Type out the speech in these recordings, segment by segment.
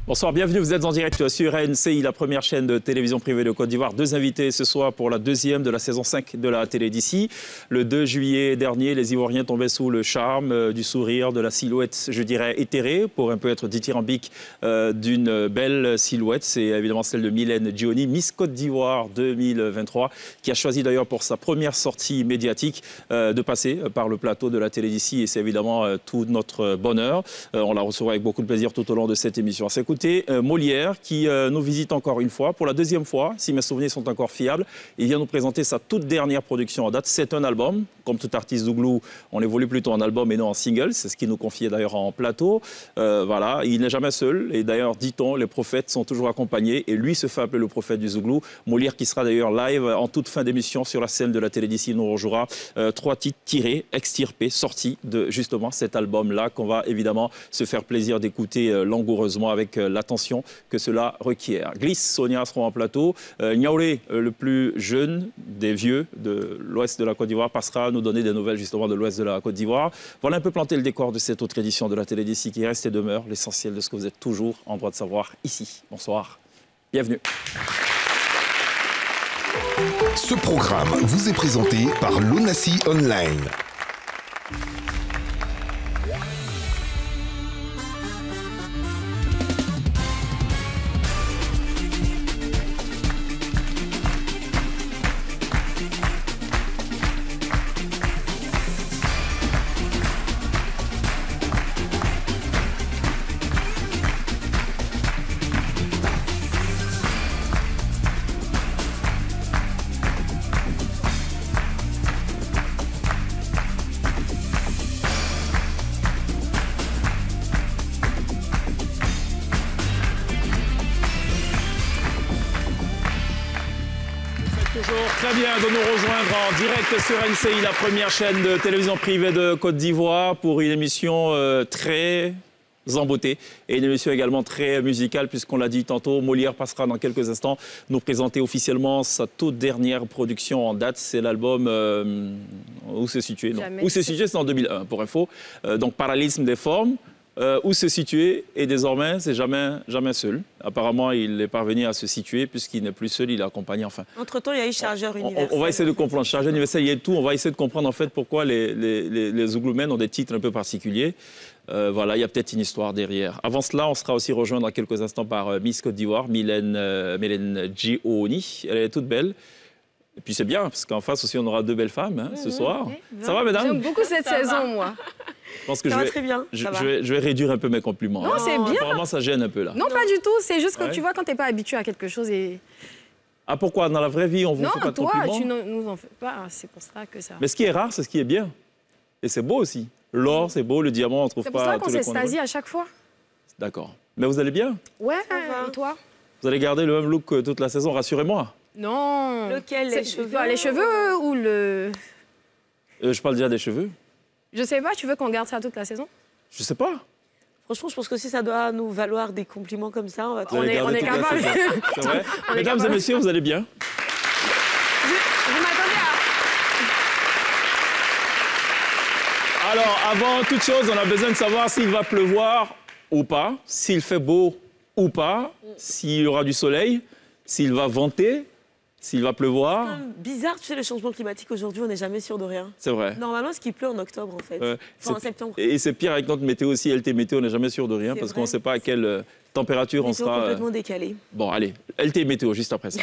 Bonsoir, bienvenue, vous êtes en direct sur RNCI, la première chaîne de télévision privée de Côte d'Ivoire. Deux invités ce soir pour la deuxième de la saison 5 de la télé d'ici. Le 2 juillet dernier, les Ivoiriens tombaient sous le charme du sourire, de la silhouette, je dirais, éthérée, pour un peu être dithyrambique, d'une belle silhouette. C'est évidemment celle de Mylène Djioni, Miss Côte d'Ivoire 2023, qui a choisi d'ailleurs pour sa première sortie médiatique de passer par le plateau de la télé d'ici. Et c'est évidemment tout notre bonheur. On la recevra avec beaucoup de plaisir tout au long de cette émission. Écoutez, Molière qui nous visite encore une fois, pour la deuxième fois, si mes souvenirs sont encore fiables. Il vient nous présenter sa toute dernière production en date. C'est un album. Comme tout artiste Zouglou, on évolue plutôt en album et non en single. C'est ce qu'il nous confiait d'ailleurs en plateau. Voilà, il n'est jamais seul. Et d'ailleurs, dit-on, les prophètes sont toujours accompagnés. Et lui se fait appeler le prophète du Zouglou. Molière qui sera d'ailleurs live en toute fin d'émission sur la scène de la télé d'ici. Il nous rejouera 3 titres tirés, extirpés, sortis de justement cet album-là qu'on va évidemment se faire plaisir d'écouter langoureusement avec l'attention que cela requiert. Glisse, Sonia seront en plateau. Niaoulé, le plus jeune des vieux de l'ouest de la Côte d'Ivoire, passera à nous donner des nouvelles justement de l'ouest de la Côte d'Ivoire. Voilà un peu planter le décor de cette autre édition de la télé d'ici qui reste et demeure l'essentiel de ce que vous êtes toujours en droit de savoir ici. Bonsoir, bienvenue. Ce programme vous est présenté par l'ONACI Online. Très bien de nous rejoindre en direct sur NCI, la première chaîne de télévision privée de Côte d'Ivoire, pour une émission très en beauté et une émission également très musicale, puisqu'on l'a dit tantôt, Molière passera dans quelques instants nous présenter officiellement sa toute dernière production en date. C'est l'album où c'est situé, non. Où c'est situé, c'est en 2001 pour info. Donc Parallélisme des formes. Où se situer, et désormais, c'est jamais seul. Apparemment, il est parvenu à se situer puisqu'il n'est plus seul, il est accompagné. Enfin, entre-temps, il y a eu Chargeur Universel. On va essayer de comprendre. Chargeur Universel, il y a tout. On va essayer de comprendre en fait pourquoi les Zougloumènes ont des titres un peu particuliers. Voilà, il y a peut-être une histoire derrière. Avant cela, on sera aussi rejoint dans quelques instants par Miss Côte d'Ivoire, Mylène Djioni. Elle est toute belle. Et puis c'est bien, parce qu'en face aussi, on aura 2 belles femmes ce soir. Ça va, mesdames? J'aime beaucoup cette saison, moi. Je pense que ça va très bien. Je vais réduire un peu mes compliments. Non, c'est bien. Apparemment, ça gêne un peu, là. Non, pas du tout. C'est juste que tu vois, quand tu n'es pas habitué à quelque chose et... Ah, pourquoi? Dans la vraie vie, on vous fait pas de compliments? Non, toi, tu nous en fais pas. C'est pour ça que ça... Mais ce qui est rare, c'est ce qui est bien. Et c'est beau aussi. L'or, c'est beau. Le diamant, on ne trouve pas tous les coins. C'est pour ça qu'on s'extasie à chaque fois. D'accord. Mais vous allez bien? Ouais, et toi? Vous allez garder le même look toute la saison, rassurez-moi. Non. Lequel? Les cheveux? Les cheveux ou le... Je parle déjà des cheveux. Je sais pas, tu veux qu'on garde ça toute la saison? Je sais pas. Franchement, je pense que si ça doit nous valoir des compliments comme ça, on va... On est capable. C'est vrai. Mesdames et messieurs, vous allez bien? Vous m'attendez à... Alors, avant toute chose, on a besoin de savoir s'il va pleuvoir ou pas, s'il fait beau ou pas, s'il y aura du soleil, s'il va venter, s'il va pleuvoir. C'est bizarre, tu sais, le changement climatique, aujourd'hui, on n'est jamais sûr de rien. C'est vrai. Normalement, ce qui pleut en octobre, en fait. Enfin, en septembre. Et c'est pire avec notre météo aussi, LT Météo, on n'est jamais sûr de rien, parce qu'on ne sait pas à quelle température on sera. Complètement décalé. Bon, allez, LT Météo, juste après ça.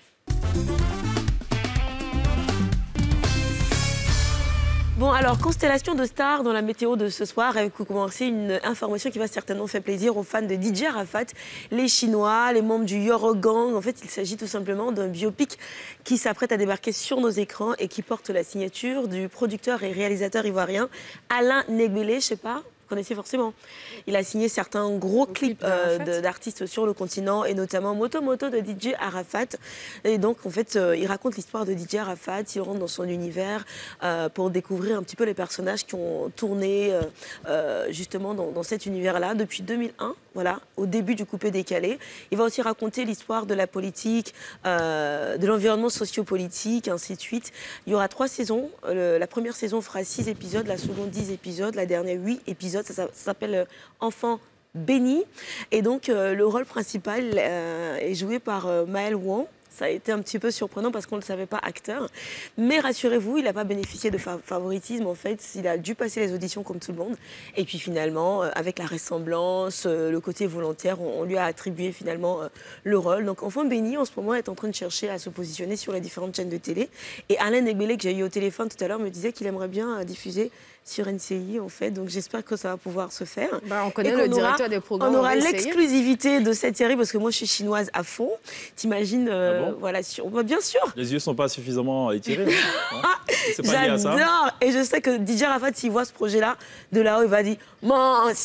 Bon, alors, constellation de stars dans la météo de ce soir, avec commencer une information qui va certainement faire plaisir aux fans de DJ Arafat, les Chinois, les membres du Yoro Gang. En fait, il s'agit tout simplement d'un biopic qui s'apprête à débarquer sur nos écrans et qui porte la signature du producteur et réalisateur ivoirien Alain Negbele, je sais pas. Vous connaissez forcément. Il a signé certains gros clips d'artistes sur le continent, et notamment Moto Moto de DJ Arafat. Et donc, en fait, il raconte l'histoire de DJ Arafat. Il rentre dans son univers pour découvrir un petit peu les personnages qui ont tourné justement dans cet univers-là depuis 2001, voilà, au début du coupé-décalé. Il va aussi raconter l'histoire de la politique, de l'environnement sociopolitique, ainsi de suite. Il y aura 3 saisons. La première saison fera 6 épisodes, la seconde 10 épisodes, la dernière 8 épisodes. Ça s'appelle Enfant Béni. Et donc, le rôle principal est joué par Maël Wang. Ça a été un petit peu surprenant parce qu'on ne le savait pas acteur. Mais rassurez-vous, il n'a pas bénéficié de favoritisme. En fait, il a dû passer les auditions comme tout le monde. Et puis finalement, avec la ressemblance, le côté volontaire, on lui a attribué finalement le rôle. Donc Enfant Béni, en ce moment, est en train de chercher à se positionner sur les différentes chaînes de télé. Et Alain Negbélé, que j'ai eu au téléphone tout à l'heure, me disait qu'il aimerait bien diffuser sur NCI, en fait. Donc j'espère que ça va pouvoir se faire. Bah, on connaît le directeur des programmes. On aura l'exclusivité de cette série parce que moi, je suis chinoise à fond. T'imagines, voilà, bien sûr. Les yeux sont pas suffisamment étirés. Non, c'est pas lié à ça. J'adore. Et je sais que DJ Arafat, s'il voit ce projet-là, de là-haut, il va dire « si ».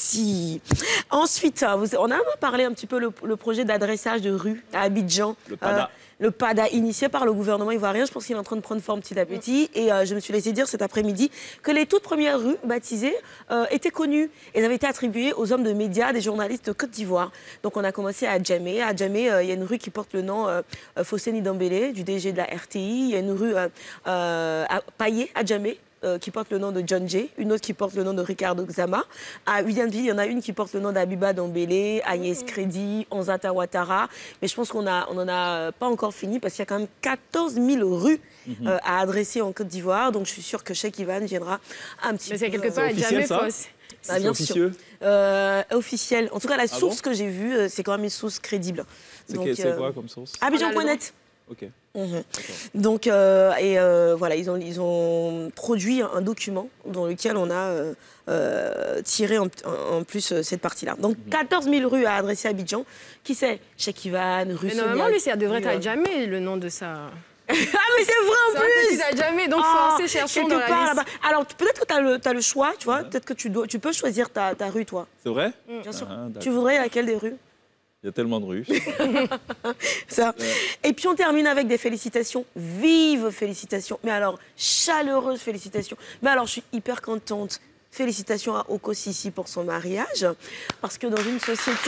Ensuite, on a parlé un petit peu le projet d'adressage de rue à Abidjan. Le PADA. Le PADA initié par le gouvernement ivoirien. Je pense qu'il est en train de prendre forme petit à petit. Et je me suis laissé dire cet après-midi que les toutes premières rues baptisées étaient connues. Elles avaient été attribuées aux hommes de médias, des journalistes de Côte d'Ivoire. Donc on a commencé à Djamé. À Djamé, il y a une rue qui porte le nom Fosseni Dambélé, du DG de la RTI. Il y a une rue à Paillé, à Djamé, qui porte le nom de John Jay, une autre qui porte le nom de Ricardo Xama. À Williamsville, il y en a une qui porte le nom d'Abiba Dambélé, Agnès Crédit, Onzata Ouattara. Mais je pense qu'on n'en a pas encore fini parce qu'il y a quand même 14 000 rues à adresser en Côte d'Ivoire. Donc je suis sûre que Cheikh Ivan viendra un petit peu. Mais c'est quelque part à jamais fausse. Bah, bien officieux. Officiel. En tout cas, la source que j'ai vue, c'est quand même une source crédible. C'est quoi comme source? Abidjan.net. Ok. Donc, voilà, ils ont produit un document dans lequel on a tiré en plus cette partie-là. Donc, 14 000 rues à adresser à Abidjan. Qui c'est? Cheikh Ivan, rue Mais normalement, lui, ça devrait être jamais le nom de ça. Ah, mais c'est vrai en plus! Ça jamais, donc forcez, cherchons dans la liste. Alors, peut-être que tu as le choix, tu vois. Peut-être que tu peux choisir ta rue, toi. C'est vrai? Bien sûr. Tu voudrais laquelle des rues? Il y a tellement de rues. Ça. Et puis on termine avec des félicitations, vives félicitations, mais alors chaleureuses félicitations. Mais alors je suis hyper contente. Félicitations à Oko Sissi pour son mariage, parce que dans une société...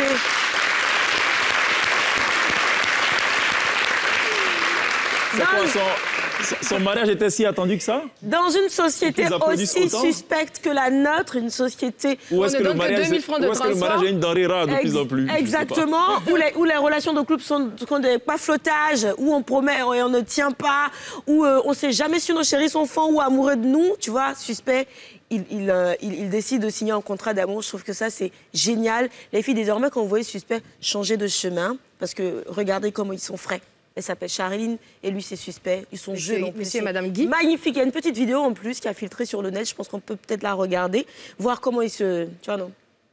Son mariage était si attendu que ça? Dans une société aussi suspecte que la nôtre, une société... Où est-ce que le mariage est une denrée rare de plus en plus? Exactement, où les relations de couple sont des paflottages, où on promet et on ne tient pas, où on ne sait jamais si nos chéris sont fans ou amoureux de nous, tu vois, suspect. Il décide de signer un contrat d'amour. Je trouve que ça, c'est génial. Les filles, désormais, quand vous voyez suspect, changer de chemin, parce que regardez comment ils sont frais. Elle s'appelle Charline et lui c'est suspect. Ils sont jeunes en plus. Monsieur et Madame Guy. Magnifique. Il y a une petite vidéo en plus qui a filtré sur le net. Je pense qu'on peut peut-être la regarder, voir comment ils se... Tu vois, non?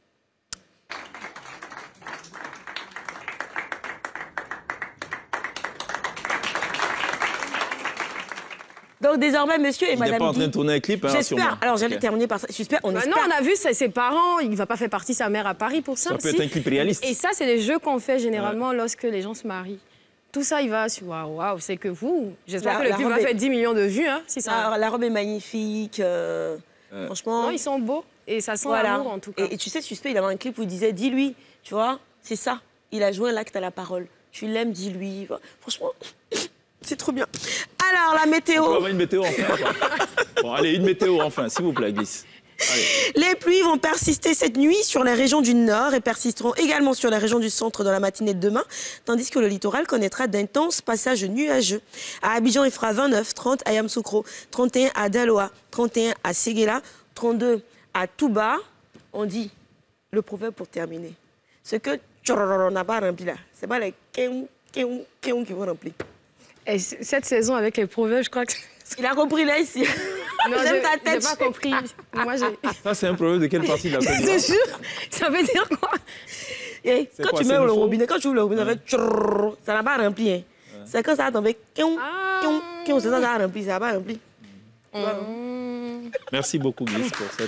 Donc désormais, monsieur et madame Guy... Il n'est pas en train de tourner un clip, hein, j'espère. Alors j'allais terminer par ça. Suspect, on espère. Non, on a vu ses parents. Il ne va pas faire partie de sa mère à Paris pour ça. Ça peut être un clip réaliste. Et ça, c'est les jeux qu'on fait généralement lorsque les gens se marient. Tout ça, il va sur waouh, c'est que vous. J'espère que le clip va faire 10 millions de vues. Hein, si ça... La robe est magnifique. Franchement. Non, ils sont beaux. Et ça sent l'amour, en tout cas. Et tu sais, Suspect, il avait un clip où il disait dis-lui, tu vois, c'est ça. Il a joué l'acte à la parole. Tu l'aimes, dis-lui. Franchement, c'est trop bien. Alors, la météo. On peut avoir une météo enfin. Bon, allez, une météo enfin, s'il vous plaît, Glisse. Allez. Les pluies vont persister cette nuit sur les régions du nord et persisteront également sur les régions du centre dans la matinée de demain, tandis que le littoral connaîtra d'intenses passages nuageux. À Abidjan, il fera 29, 30 à Yamoussoukro, 31 à Daloa, 31 à Séguéla, 32 à Touba. On dit le proverbe pour terminer. Ce que on n'a pas rempli là, c'est pas les kéou qui vont remplir. Et cette saison avec les proverbes, je crois que... Il a compris là ici. Non, j'aime ta tête. J'ai pas compris. Moi, ça, c'est un problème de quelle partie de la Côte d'Ivoire? Je jure, ça veut dire quoi? Et quand tu mets le robinet, quand tu ouvres le robinet, ça n'a pas rempli. Hein. C'est quand ça va tomber, c'est ça, ça va remplir, ça va pas remplir. Merci beaucoup, Glisse, pour cette...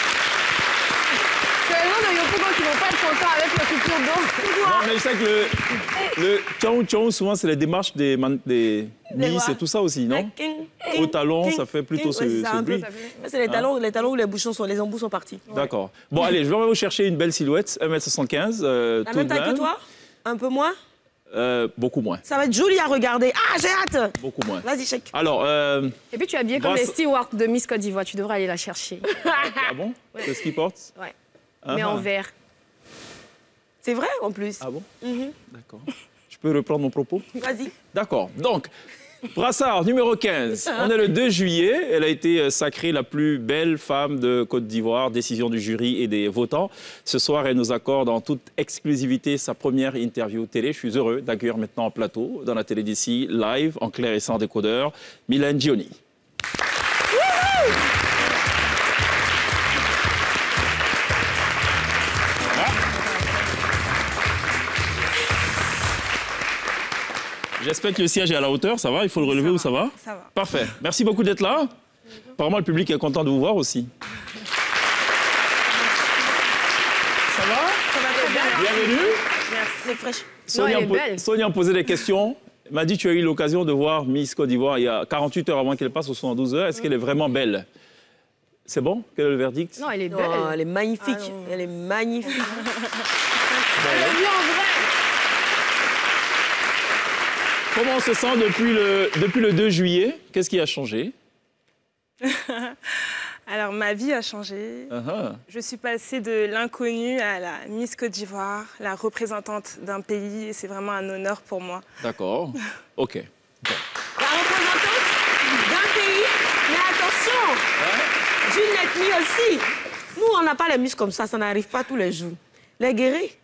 C'est les gens de Yopougon qui ne vont pas être contents avec la culture d'eau. Non, mais je sais que le tchon, souvent, c'est les démarches des Miss et tout ça aussi, non? Au talon, ça fait plutôt ce bruit. C'est les talons où les embouts sont partis. D'accord. Bon, allez, je vais vous chercher une belle silhouette, 1m75. La même taille que toi? Un peu moins? Beaucoup moins. Ça va être joli à regarder. Ah, j'ai hâte! Beaucoup moins. Vas-y, Cheikh. Alors, et puis tu es habillée comme les stewards de Miss Côte d'Ivoire. Tu devrais aller la chercher. Ah bon? C'est ce qu'ils portent? Ouais. Mais en vert. C'est vrai, en plus. Ah bon? D'accord. Je peux reprendre mon propos? Vas-y. D'accord. Donc, brassard numéro 15. On est le 2 juillet. Elle a été sacrée la plus belle femme de Côte d'Ivoire. Décision du jury et des votants. Ce soir, elle nous accorde en toute exclusivité sa première interview télé. Je suis heureux d'accueillir maintenant en plateau, dans la télé d'ici, live, en clair et sans décodeur, Mylène Diony. J'espère que le siège est à la hauteur, ça va? Il faut le relever ou ça va? Ça va. Parfait. Merci beaucoup d'être là. Apparemment, le public est content de vous voir aussi. Ça va? Ça va très bien. Bienvenue. Merci. C'est fraîche. Sonia me posait des questions. Elle m'a dit tu as eu l'occasion de voir Miss Côte d'Ivoire il y a 48 heures avant qu'elle passe aux 72 heures. Est-ce qu'elle est vraiment belle? C'est bon? Quel est le verdict? Non, elle est belle. Non, elle est magnifique. Elle est magnifique. Elle est vue en vrai. Comment on se sent depuis le 2 juillet? Qu'est-ce qui a changé? Alors, ma vie a changé. Je suis passée de l'inconnue à la Miss Côte d'Ivoire, la représentante d'un pays, et c'est vraiment un honneur pour moi. D'accord. OK. La représentante d'un pays, mais attention, d'une ethnie aussi. Nous, on n'a pas les muscles comme ça n'arrive pas tous les jours. Les guéris.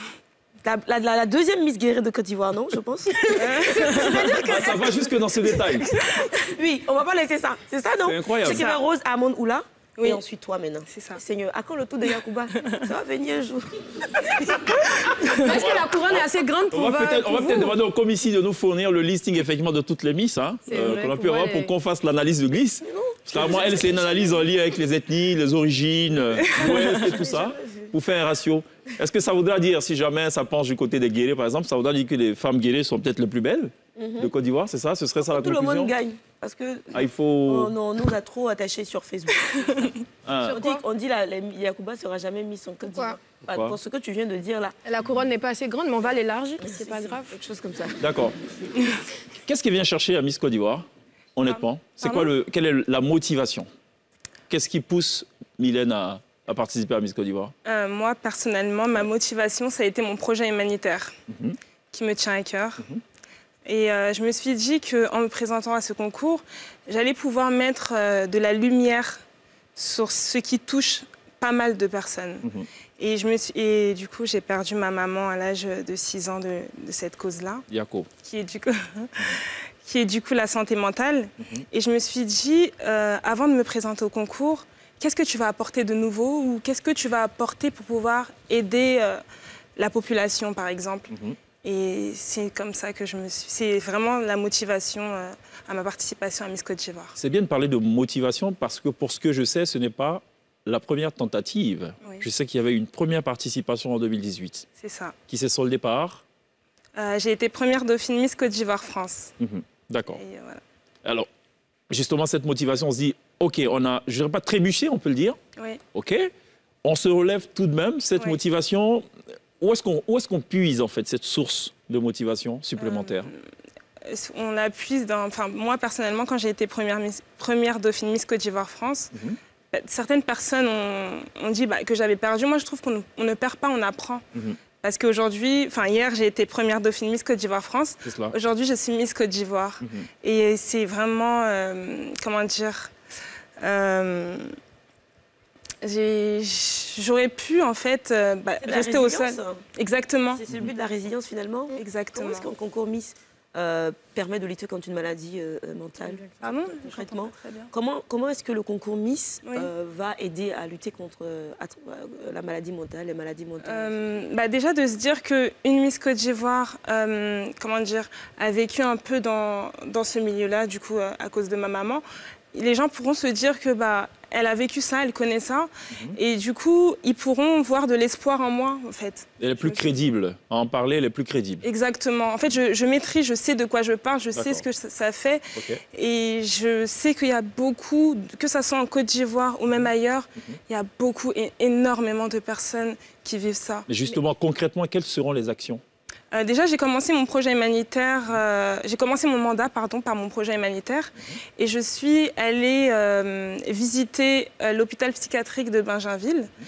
La deuxième Miss Guéret de Côte d'Ivoire, non, je pense. C'est-à-dire que... Ça va jusque dans ce détail. Oui, on va pas laisser ça. C'est ça, non? C'est incroyable. C'est qu'il y avait Rose Amon Oula. Oui. Et ensuite toi maintenant. C'est ça. Seigneur, à quand le tour de Yacouba? Ça va venir un jour. Est-ce que la couronne est assez grande pour On va peut-être vous demander au commissaire de nous fournir le listing effectivement de toutes les Miss hein, vrai, qu'on a pu avoir pour qu'on fasse l'analyse de glisse. Non. Parce que moi, elle, c'est une analyse en lien avec les ethnies, les origines, l'Ouest et tout ça, pour faire un ratio. Est-ce que ça voudra dire, si jamais ça penche du côté des guérés, par exemple, ça voudra dire que les femmes guérées sont peut-être les plus belles de Côte d'Ivoire, c'est ça? Ce serait ça la Tout conclusion? le monde gagne. Parce que... Ah, il faut... Oh non, nous, on a trop attaché sur Facebook. On dit la Yacouba ne sera jamais mise en Côte d'Ivoire. Pour ce que tu viens de dire là. La couronne n'est pas assez grande, mais on va l'élargir, c'est pas grave. Quelque chose comme ça. D'accord. Qu'est-ce qu'elle vient chercher à Miss Côte d'Ivoire, honnêtement? Quelle est la motivation? Qu'est-ce qui pousse Mylène à participer à Miss Côte d'Ivoire? Moi, personnellement, ma motivation, ça a été mon projet humanitaire qui me tient à cœur. Et je me suis dit qu'en me présentant à ce concours, j'allais pouvoir mettre de la lumière sur ce qui touche pas mal de personnes. Et du coup, j'ai perdu ma maman à l'âge de 6 ans de cette cause-là. Yako. Qui est du coup la santé mentale. Et je me suis dit, avant de me présenter au concours, qu'est-ce que tu vas apporter de nouveau ou qu'est-ce que tu vas apporter pour pouvoir aider la population, par exemple. Et c'est comme ça que c'est vraiment la motivation à ma participation à Miss Côte d'Ivoire. C'est bien de parler de motivation parce que pour ce que je sais, ce n'est pas la première tentative. Oui. Je sais qu'il y avait une première participation en 2018. C'est ça. Qui s'est soldée par? J'ai été première dauphine Miss Côte d'Ivoire France. D'accord. Et voilà. Alors, justement, cette motivation, on se dit, OK, je ne dirais pas trébuché, on peut le dire. Oui. OK. On se relève tout de même, cette motivation. Où est-ce qu'on puise, en fait, cette source de motivation supplémentaire? On la puise dans... Enfin, moi, personnellement, quand j'ai été première dauphine Miss Côte d'Ivoire France, certaines personnes ont dit que j'avais perdu. Moi, je trouve qu'on ne perd pas, on apprend. Parce qu'aujourd'hui, hier, j'ai été première dauphine Miss Côte d'Ivoire France. Aujourd'hui, je suis Miss Côte d'Ivoire. Et c'est vraiment, comment dire... J'aurais pu, en fait, rester au sol. Exactement. C'est le but de la résilience, finalement. Exactement. Comment est-ce qu'un concours Miss permet de lutter contre une maladie mentale? Pardon? Concrètement. Comment est-ce que le concours Miss va aider à lutter contre la maladie mentale, les maladies mentales? Déjà, de se dire qu'une Miss Côte d'Ivoire, a vécu un peu dans ce milieu-là, du coup, à cause de ma maman, les gens pourront se dire que elle a vécu ça, elle connaît ça, et du coup, ils pourront voir de l'espoir en moi, en fait. Elle est plus crédible. À en parler, elle est plus crédible. Exactement. En fait, je maîtrise, je sais de quoi je parle, je sais ce que ça fait, et je sais qu'il y a beaucoup, que ça soit en Côte d'Ivoire ou même ailleurs, il y a beaucoup, énormément de personnes qui vivent ça. Mais justement, concrètement, quelles seront les actions? Déjà, j'ai commencé mon projet humanitaire, j'ai commencé mon mandat, par mon projet humanitaire, et je suis allée visiter l'hôpital psychiatrique de Bingenville.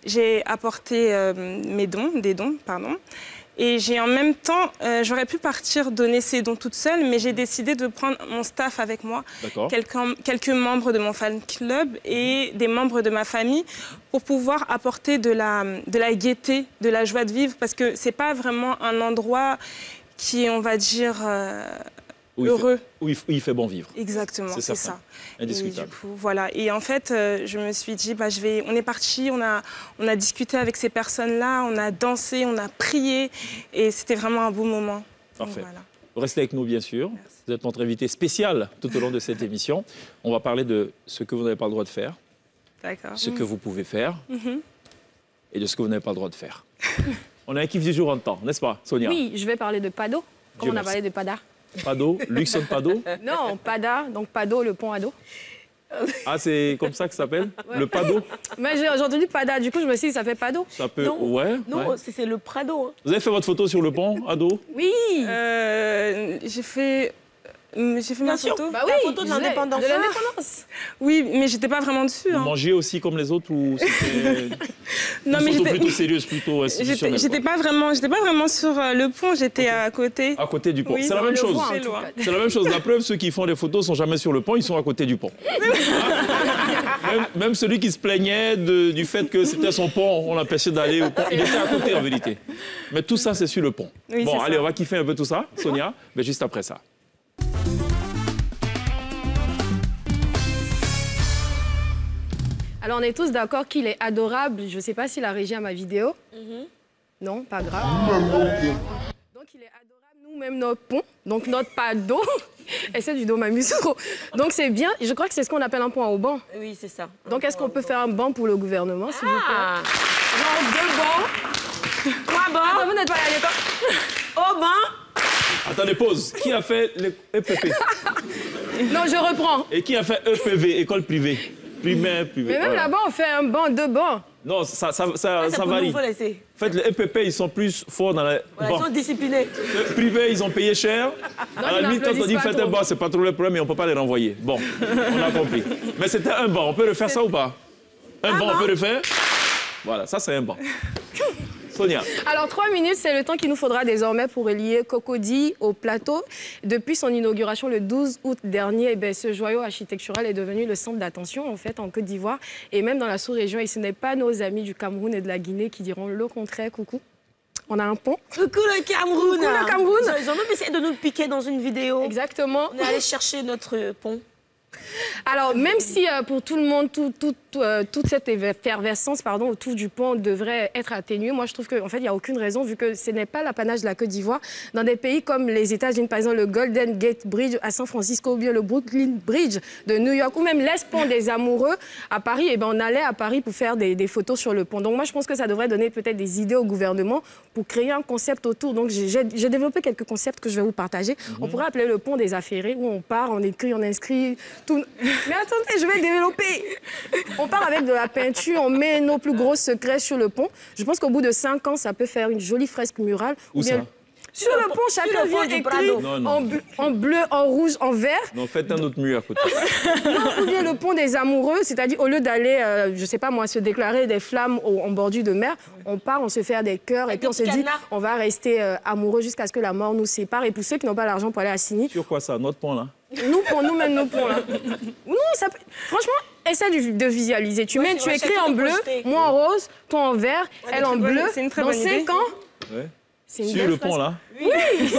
j'ai apporté des dons, pardon. Et j'ai en même temps, j'aurais pu partir donner ces dons toute seule, mais j'ai décidé de prendre mon staff avec moi, quelques membres de mon fan club et des membres de ma famille, pour pouvoir apporter de la gaieté, de la joie de vivre, parce que c'est pas vraiment un endroit qui est, on va dire, heureux. Où il fait bon vivre. Exactement, c'est ça. Indiscutable. Et du coup, voilà. Et en fait, je me suis dit, on est parti, on a discuté avec ces personnes-là, on a dansé, on a prié, et c'était vraiment un beau moment. Parfait. Donc, voilà. Restez avec nous, bien sûr. Merci. Vous êtes notre invité spécial tout au long de cette émission. On va parler de ce que vous n'avez pas le droit de faire, ce que vous pouvez faire, et de ce que vous n'avez pas le droit de faire. On a un kiff du jour en temps, n'est-ce pas, Sonia? Oui, je vais parler de Pado, comme on a parlé de Pada. Pado, Luxon Pado? Non, Pada, donc Pado, le pont à dos. Ah, c'est comme ça que ça s'appelle? Ouais. Le Pado? Mais j'ai entendu Pada, du coup je me suis dit, ça fait Pado. Ça peut, non, ouais. C'est le Prado. Hein. Vous avez fait votre photo sur le pont, ado? Oui. J'ai fait ma photo. Bah oui, la photo de l'indépendance. De l'indépendance. Oui, mais j'étais pas vraiment dessus. Vous mangez aussi comme les autres ou c'était non, une photo plutôt sérieuse, plutôt institutionnelle? J'étais pas vraiment sur le pont, j'étais à côté. À côté du pont. Oui, c'est la même chose. C'est la même chose. La preuve, ceux qui font des photos sont jamais sur le pont, ils sont à côté du pont. Même celui qui se plaignait du fait que c'était son pont, on l'empêchait d'aller au pont. Il était à côté en vérité. Mais tout ça, c'est sur le pont. Oui, bon, allez, ça. on va kiffer un peu tout ça, Sonia, mais juste après ça. Alors on est tous d'accord qu'il est adorable. Je ne sais pas s'il a régi à ma vidéo. Non, pas grave. Donc il est adorable, nous, même notre pont, donc notre pas d'eau. Et c'est du dos m'amuse trop. Donc c'est bien, je crois que c'est ce qu'on appelle un pont à haut-banc. Oui, c'est ça. Donc est-ce qu'on peut faire un banc pour le gouvernement, s'il vous plaît? Genre 2 bancs. 3 bancs. Ah, vous n'êtes pas allé à l'école? Au banc. Attendez, pause. Qui a fait le EPP? Non, je reprends. Et qui a fait EPV, école privée? Primaire, privé. Mais même là-bas, on fait un banc, 2 bancs. Non, ça Pour varie. nous, faut laisser. En fait, les EPP, ils sont plus forts dans la... Voilà, ils sont disciplinés. Le privé, ils ont payé cher. À la limite, quand on dit faites un banc, c'est pas trop le problème, mais on peut pas les renvoyer. Bon, on a compris. Mais c'était un banc. On peut refaire ça ou pas? Un banc, on peut le faire? Voilà, ça, c'est un banc. Sonia. Alors, 3 minutes, c'est le temps qu'il nous faudra désormais pour relier Cocody au plateau. Depuis son inauguration le 12 août dernier, ce joyau architectural est devenu le centre d'attention en fait en Côte d'Ivoire et même dans la sous-région. Et ce n'est pas nos amis du Cameroun et de la Guinée qui diront le contraire. Coucou. On a un pont. Coucou le Cameroun. Coucou le Cameroun. Ils ont même essayé de nous piquer dans une vidéo. Exactement. On est allé chercher notre pont. Alors, même si pour tout le monde, toute cette effervescence autour du pont devrait être atténuée, moi, je trouve qu'en fait, il n'y a aucune raison, vu que ce n'est pas l'apanage de la Côte d'Ivoire. Dans des pays comme les États-Unis, par exemple, le Golden Gate Bridge à San Francisco, ou bien le Brooklyn Bridge de New York, ou même l'Espont des Amoureux à Paris, on allait à Paris pour faire des photos sur le pont. Donc, moi, je pense que ça devrait donner peut-être des idées au gouvernement pour créer un concept autour. Donc, j'ai développé quelques concepts que je vais vous partager. On pourrait appeler le pont des affairés, où on part, on écrit, on inscrit... Tout... Mais attendez, je vais développer. On part avec de la peinture, on met nos plus gros secrets sur le pont. Je pense qu'au bout de 5 ans, ça peut faire une jolie fresque murale. Où ça? Sur le pont, chacun vient écrire en bleu, en rouge, en vert. Non, faites un autre mur à côté. Non, ou bien le pont des amoureux, c'est-à-dire au lieu d'aller, je sais pas moi, se déclarer des flammes en bordure de mer, on part, on se fait des cœurs et puis on se dit, on va rester amoureux jusqu'à ce que la mort nous sépare. Et pour ceux qui n'ont pas l'argent pour aller à Sini... Sur quoi ça? Notre pont là? Nous, pour nous-mêmes, nos ponts, là. Non, ça peut... Franchement, essaie de visualiser. Tu écris en bleu, moi en rose, toi en vert, elle en bleu. Dans 5 ans... Ouais. Sur le pont, là? Oui.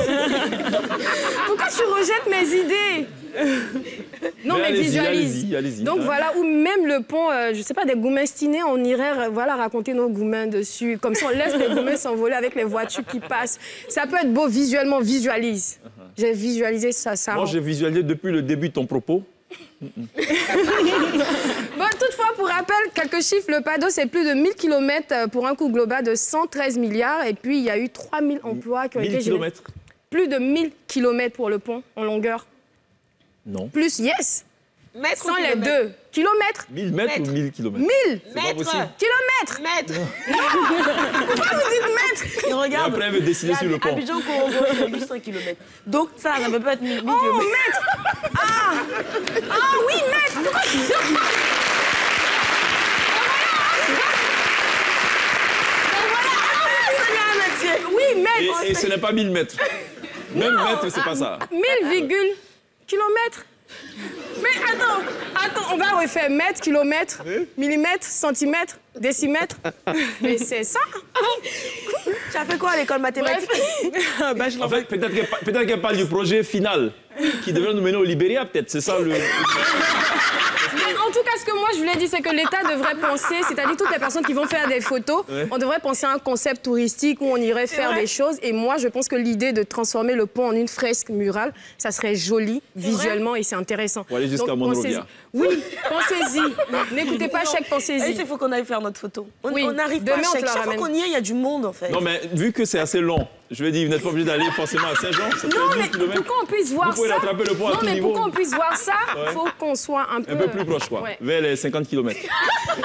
Pourquoi tu rejettes mes idées? Non, mais visualise. Allez-y. Donc voilà, ou même le pont, je sais pas, des goumestinés, on irait raconter nos goumins dessus. Comme ça, on laisse les goumins s'envoler avec les voitures qui passent. Ça peut être beau visuellement, visualise. J'ai visualisé ça. Moi, j'ai visualisé depuis le début de ton propos. Bon, toutefois, pour rappel, quelques chiffres, le PADO, c'est plus de 1000 km pour un coût global de 113 milliards. Et puis, il y a eu 3000 emplois qui ont été générés. Plus de 1000 km pour le pont en longueur. Non. Plus, yes. Mètres sans les deux. Kilomètres. 1000 mètres ou 1000 kilomètres? 1000. C'est pas possible. Kilomètres. Mètres. Pourquoi vous dites mètres? Et regarde. Et après, elle veut dessiner sur le pont. Abidjan, Korogo, c'est 800 km. Donc ça peut pas être 1000 km. Oh, mètres. Ah oui, mètres. Et ce n'est pas 1000 mètres. Même mètres, c'est pas ça. 1000 kilomètres. Mais attends, on va refaire mètres, kilomètres, millimètres, centimètres, décimètres. Mais c'est ça. Tu as fait quoi à l'école mathématique? En fait, peut-être qu'elle parle du projet final qui devrait nous mener au Libéria, peut-être. C'est ça le... Mais en tout cas, ce que moi je voulais dire, c'est que l'État devrait penser, c'est-à-dire toutes les personnes qui vont faire des photos, on devrait penser à un concept touristique où on irait faire des choses. Et moi, je pense que l'idée de transformer le pont en une fresque murale, ça serait joli visuellement et c'est intéressant. Pour aller jusqu'à Monrovia. Oui, pensez-y. N'écoutez pas Chèque, pensez-y. Il faut qu'on aille faire notre photo. On arrive demain, pas à Chèque. on te la Chaque fois ramène. qu'on y est, il y a du monde, en fait. Non, mais vu que c'est assez long, je vais dire, vous n'êtes pas obligé d'aller forcément à Saint-Jean. Ça fait Non, 12 mais kilomètres. pour qu'on puisse voir Vous pouvez ça... rattraper le pont à Non, tout mais niveau. pour qu'on puisse voir ça, il faut qu'on soit un peu... Un peu plus proche, quoi. Ouais. Vers les 50 km. Je viens de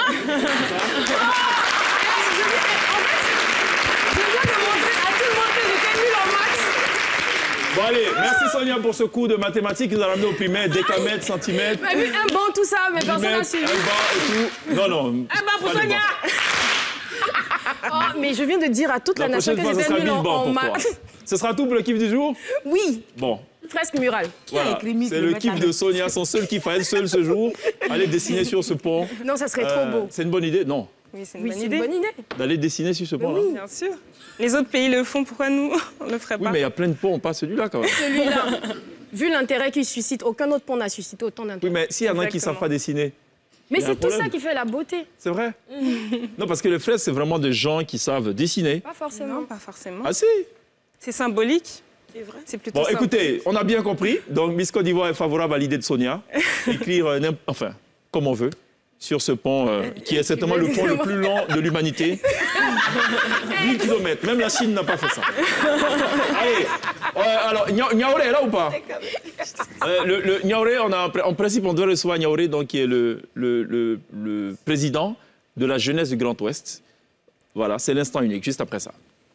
montrer à tout le monde que j'étais nulle en maths. Bon, allez, merci Sonia pour ce cours de mathématiques qui nous a ramené au primaire, décamètres, centimètres. J'ai vu un banc, tout ça, mais personne n'a millimètres, suivi. un banc et tout. Non. Un banc pour pas les Sonia. bancs. Oh, mais je viens de dire à toute la, La nation prochaine que fois, ce j'étais sera 1000 nulle bancs en pour toi. maths. Ce sera tout pour le kiff du jour? Oui, Bon. fresque murale. Voilà. C'est le kiff de Sonia, son seul kiff à elle seule ce jour. Aller dessiner sur ce pont. Non, ça serait trop beau. C'est une bonne idée? Non. Oui, c'est une Oui, bonne c'est idée. une bonne idée. D'aller dessiner sur ce pont. oui. Bien sûr. Les autres pays le font, pourquoi nous, on ne le ferait Oui, pas? mais il y a plein de ponts, pas celui-là quand même. Celui-là, vu l'intérêt qu'il suscite, aucun autre pont n'a suscité autant d'intérêt. Oui, mais s'il y en a qui ne savent Exactement. pas dessiner, Mais il y a un c'est tout ça problème. qui fait la beauté. c'est vrai? Non, parce que les fresques, c'est vraiment des gens qui savent dessiner. Pas forcément. Non, pas forcément. Ah si? C'est symbolique. C'est vrai. C'est plutôt Bon, simple. écoutez, on a bien compris. Donc, Miss Côte d'Ivoire est favorable à l'idée de Sonia. Écrire, enfin, comme on veut, sur ce pont, qui est certainement le pont le plus long de l'humanité. 1000 km. Même la Chine n'a pas fait ça. Allez, alors, Niaouré est là ou pas? Le Niaouré, en principe, on doit recevoir Niaouré, donc, qui est le président de la jeunesse du Grand Ouest. Voilà, c'est l'instant unique, juste après ça.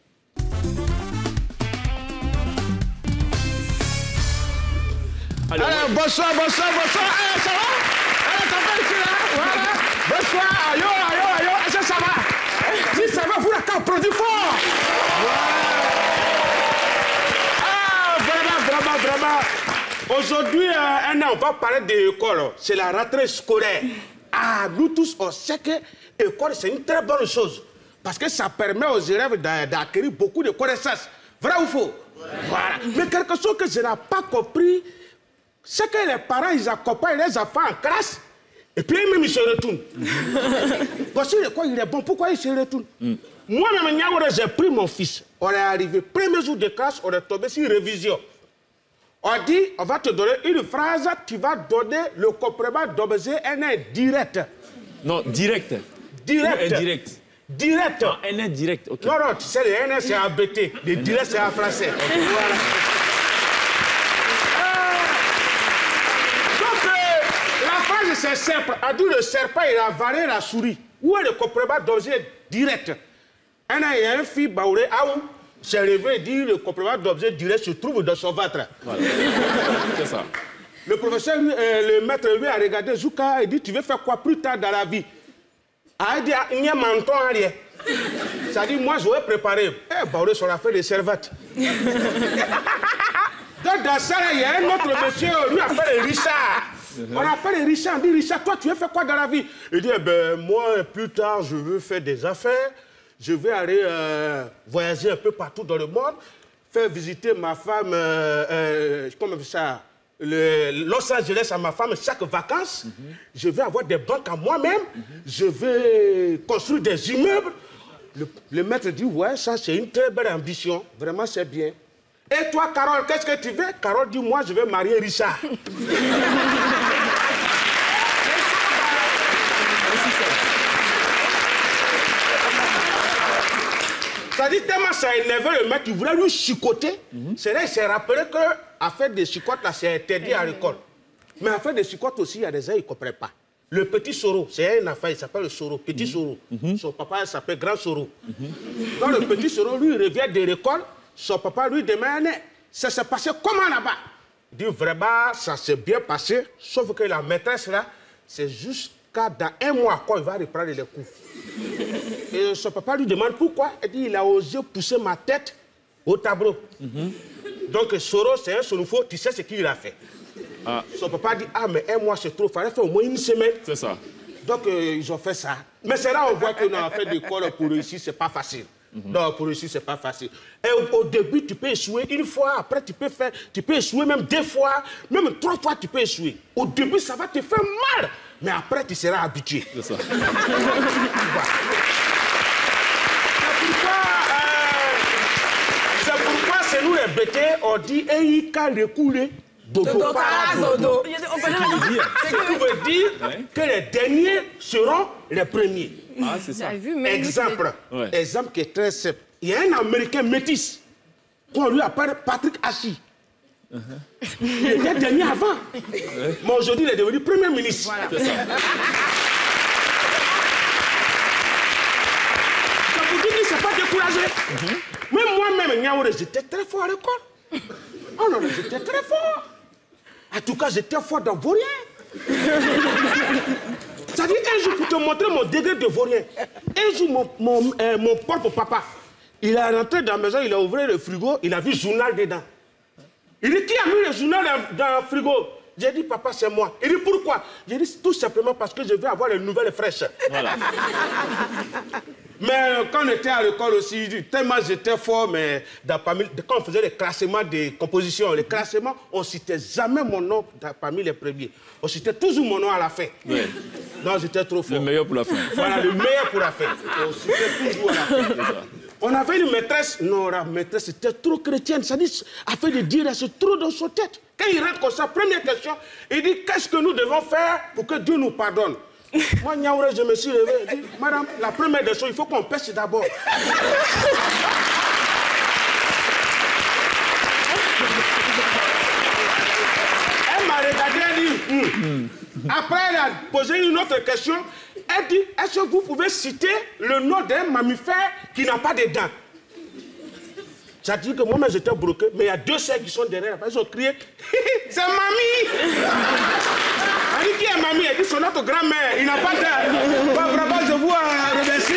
Allez, Alors, bonsoir. Ça va? Ça va ici, là? Voilà. Bonsoir. Ayo. Est-ce que ça va? Si ça va, vous la quand produit fort. Vraiment. Aujourd'hui, on va parler de l'école. C'est la rentrée scolaire. Nous tous, on sait que l'école, c'est une très bonne chose. Parce que ça permet aux élèves d'acquérir beaucoup de connaissances. Vrai ou faux? Voilà. Mais quelque chose que je n'ai pas compris, c'est que les parents, ils accompagnent les enfants en classe, et puis eux-mêmes, ils se retournent. Voici l'école, il est bon, pourquoi ils se retournent? Moi-même, j'ai pris mon fils. On est arrivé, premier jour de classe, on est tombé sur révision. On dit, on va te donner une phrase, tu vas donner le complément d'objet NN direct. non, direct. Direct. Ou indirect. Direct. Ah, NN direct, ok. Non, tu sais, le NN, c'est en BT. Le direct, c'est en français. Voilà. Donc, la phrase, c'est simple. A dit le serpent, il a avalé la souris. Où est le complément d'objet direct? Il y a un fille, Baouré, Aou, s'est levé et dit le complément d'objet direct se trouve dans son ventre. Voilà. C'est ça. Le professeur, le maître, lui, a regardé Zouka et dit, tu veux faire quoi plus tard dans la vie? Il dit, il y a un menton en rien. Ça dit, moi, je vais préparer. Baouré sur la fait des servettes. Donc, dans ça, il y a un autre monsieur, lui, appelle Richard. On appelle Richard, on dit, Richard, toi, tu veux faire quoi dans la vie? Il dit, moi, plus tard, je veux faire des affaires. Je vais aller voyager un peu partout dans le monde, faire visiter ma femme, comment on fait ça, Los Angeles à ma femme chaque vacances. Je vais avoir des banques à moi-même. Je vais construire des immeubles. Le maître dit, ouais, ça c'est une très belle ambition. Vraiment, c'est bien. Et toi, Carole, qu'est-ce que tu veux? Carole dit, moi, je vais marier Richard. Ça dit tellement ça a énervé le mec, il voulait lui chicoter. C'est là qu'il s'est rappelé qu'à faire des chicottes, là, c'est interdit à l'école. Mais à faire des chicottes aussi, il y a des gens qui ne comprennent pas. Le petit Soro, c'est une affaire, il s'appelle le Soro, petit Soro. Son papa, il s'appelle Grand Soro. Quand le petit Soro, lui, revient de l'école, son papa lui demande, ça s'est passé comment là-bas? Il dit, vraiment, ça s'est bien passé, sauf que la maîtresse, là, c'est jusqu'à dans un mois, quand il va reprendre les cours. Et son papa lui demande pourquoi. Il dit, il a osé pousser ma tête au tableau. Donc Soro, c'est un sonofo, tu sais ce qu'il a fait. Son papa dit, ah mais un mois c'est trop, il fallait faire au moins une semaine. C'est ça. Donc ils ont fait ça. Mais c'est là on voit qu'on a fait d'école pour réussir, c'est pas facile. Non, pour réussir, c'est pas facile. Et au début, tu peux échouer une fois, après tu peux échouer même 2 fois, même 3 fois tu peux échouer. Au début, ça va te faire mal, mais après tu seras habitué. C'est ça. C'est pourquoi c'est nous les bêtés, on dit Eika recoulé. Dodo parazodo. Ce qui veut dire que les derniers seront les premiers. Ah, c'est ça. Exemple, exemple qui est très simple. Il y a un Américain métis qu'on lui appelle Patrick Hachi. Il était dernier avant. Mais aujourd'hui, il est devenu Premier ministre. Voilà. C'est ça. Ça vous dit qu'il ne s'est pas découragé. Même moi-même, Niaouré, j'étais très fort à l'école. Oh non, j'étais très fort. En tout cas, j'étais fort dans Vaurien. C'est-à-dire, un jour, pour te montrer mon degré de Vaurien, un jour, mon propre papa, il est rentré dans la maison, il a ouvert le frigo, il a vu le journal dedans. Il dit, qui a mis le journal dans le frigo? J'ai dit, papa, c'est moi. Il dit, pourquoi? J'ai dit, tout simplement parce que je veux avoir les nouvelles fraîches. Voilà. Mais quand on était à l'école aussi, tellement j'étais fort, mais quand on faisait les classements des compositions, les classements, on ne citait jamais mon nom parmi les premiers. On citait toujours mon nom à la fin. Ouais. Non, j'étais trop fort. Le meilleur pour la fin. Voilà, le meilleur pour la fin. On citait toujours à la fin. On avait une maîtresse, non, la maîtresse était trop chrétienne, ça dit, afin de dire, c'est trop dans sa tête. Quand il rentre comme ça, première question, il dit, qu'est-ce que nous devons faire pour que Dieu nous pardonne? Moi, Niaouré, je me suis levé, je dis, madame, la première des choses, il faut qu'on pêche d'abord. Elle m'a regardé, elle dit, Après, elle a posé une autre question. Elle dit, est-ce que vous pouvez citer le nom d'un mammifère qui n'a pas de dents? Ça dit que moi-même, j'étais bloqué, mais il y a 2 sœurs qui sont derrière. Ils ont crié, c'est mamie! Elle dit, qui est mamie? Elle dit, c'est notre grand-mère, il n'a pas de dents. Bah, vraiment, je vous remercie.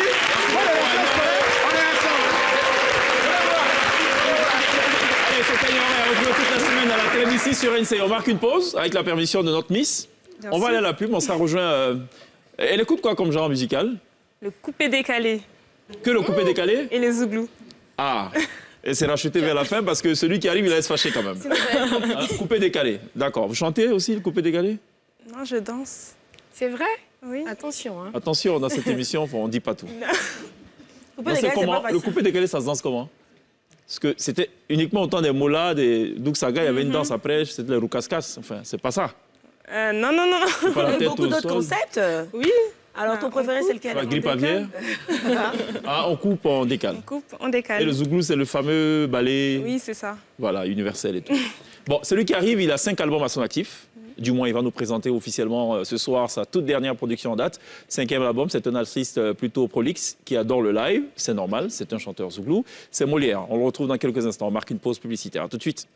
Allez, c'est Ignoré, on retrouve toute la semaine à la télévision sur NC. On marque une pause avec la permission de notre Miss. On va aller à la pub, on sera rejoint. Elle écoute quoi comme genre musical? Le coupé-décalé. Que le coupé-décalé? Et les zouglous. Ah, et c'est racheté vers la fin parce que celui qui arrive, il laisse fâcher quand même. Hein, coupé-décalé, d'accord. Vous chantez aussi le coupé-décalé? Non, je danse. C'est vrai? Oui. Attention. Hein. Attention, dans cette émission, on ne dit pas tout. Comment le coupé-décalé, ça se danse comment? Parce que c'était uniquement au temps des Mollahs, des Douksaga, il y avait une danse après, c'était le Roukaskas. Enfin, c'est pas ça. Non. Pas la tête beaucoup d'autres concepts. Oui. Alors, ton préféré, c'est lequel? La grippe aviaire. Ah, on coupe, on décale. On coupe, on décale. Et le zouglou, c'est le fameux ballet. Oui, c'est ça. Voilà, universel et tout. Bon, celui qui arrive, il a 5 albums à son actif. Du moins, il va nous présenter officiellement ce soir sa toute dernière production en date. 5e album, c'est un artiste plutôt prolixe qui adore le live. C'est normal, c'est un chanteur zouglou. C'est Molière. On le retrouve dans quelques instants. On marque une pause publicitaire. À tout de suite.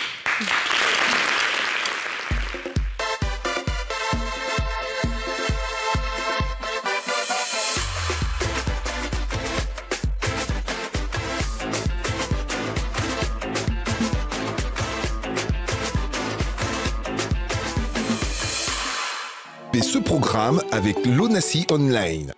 Et ce programme avec l'Onassi Online.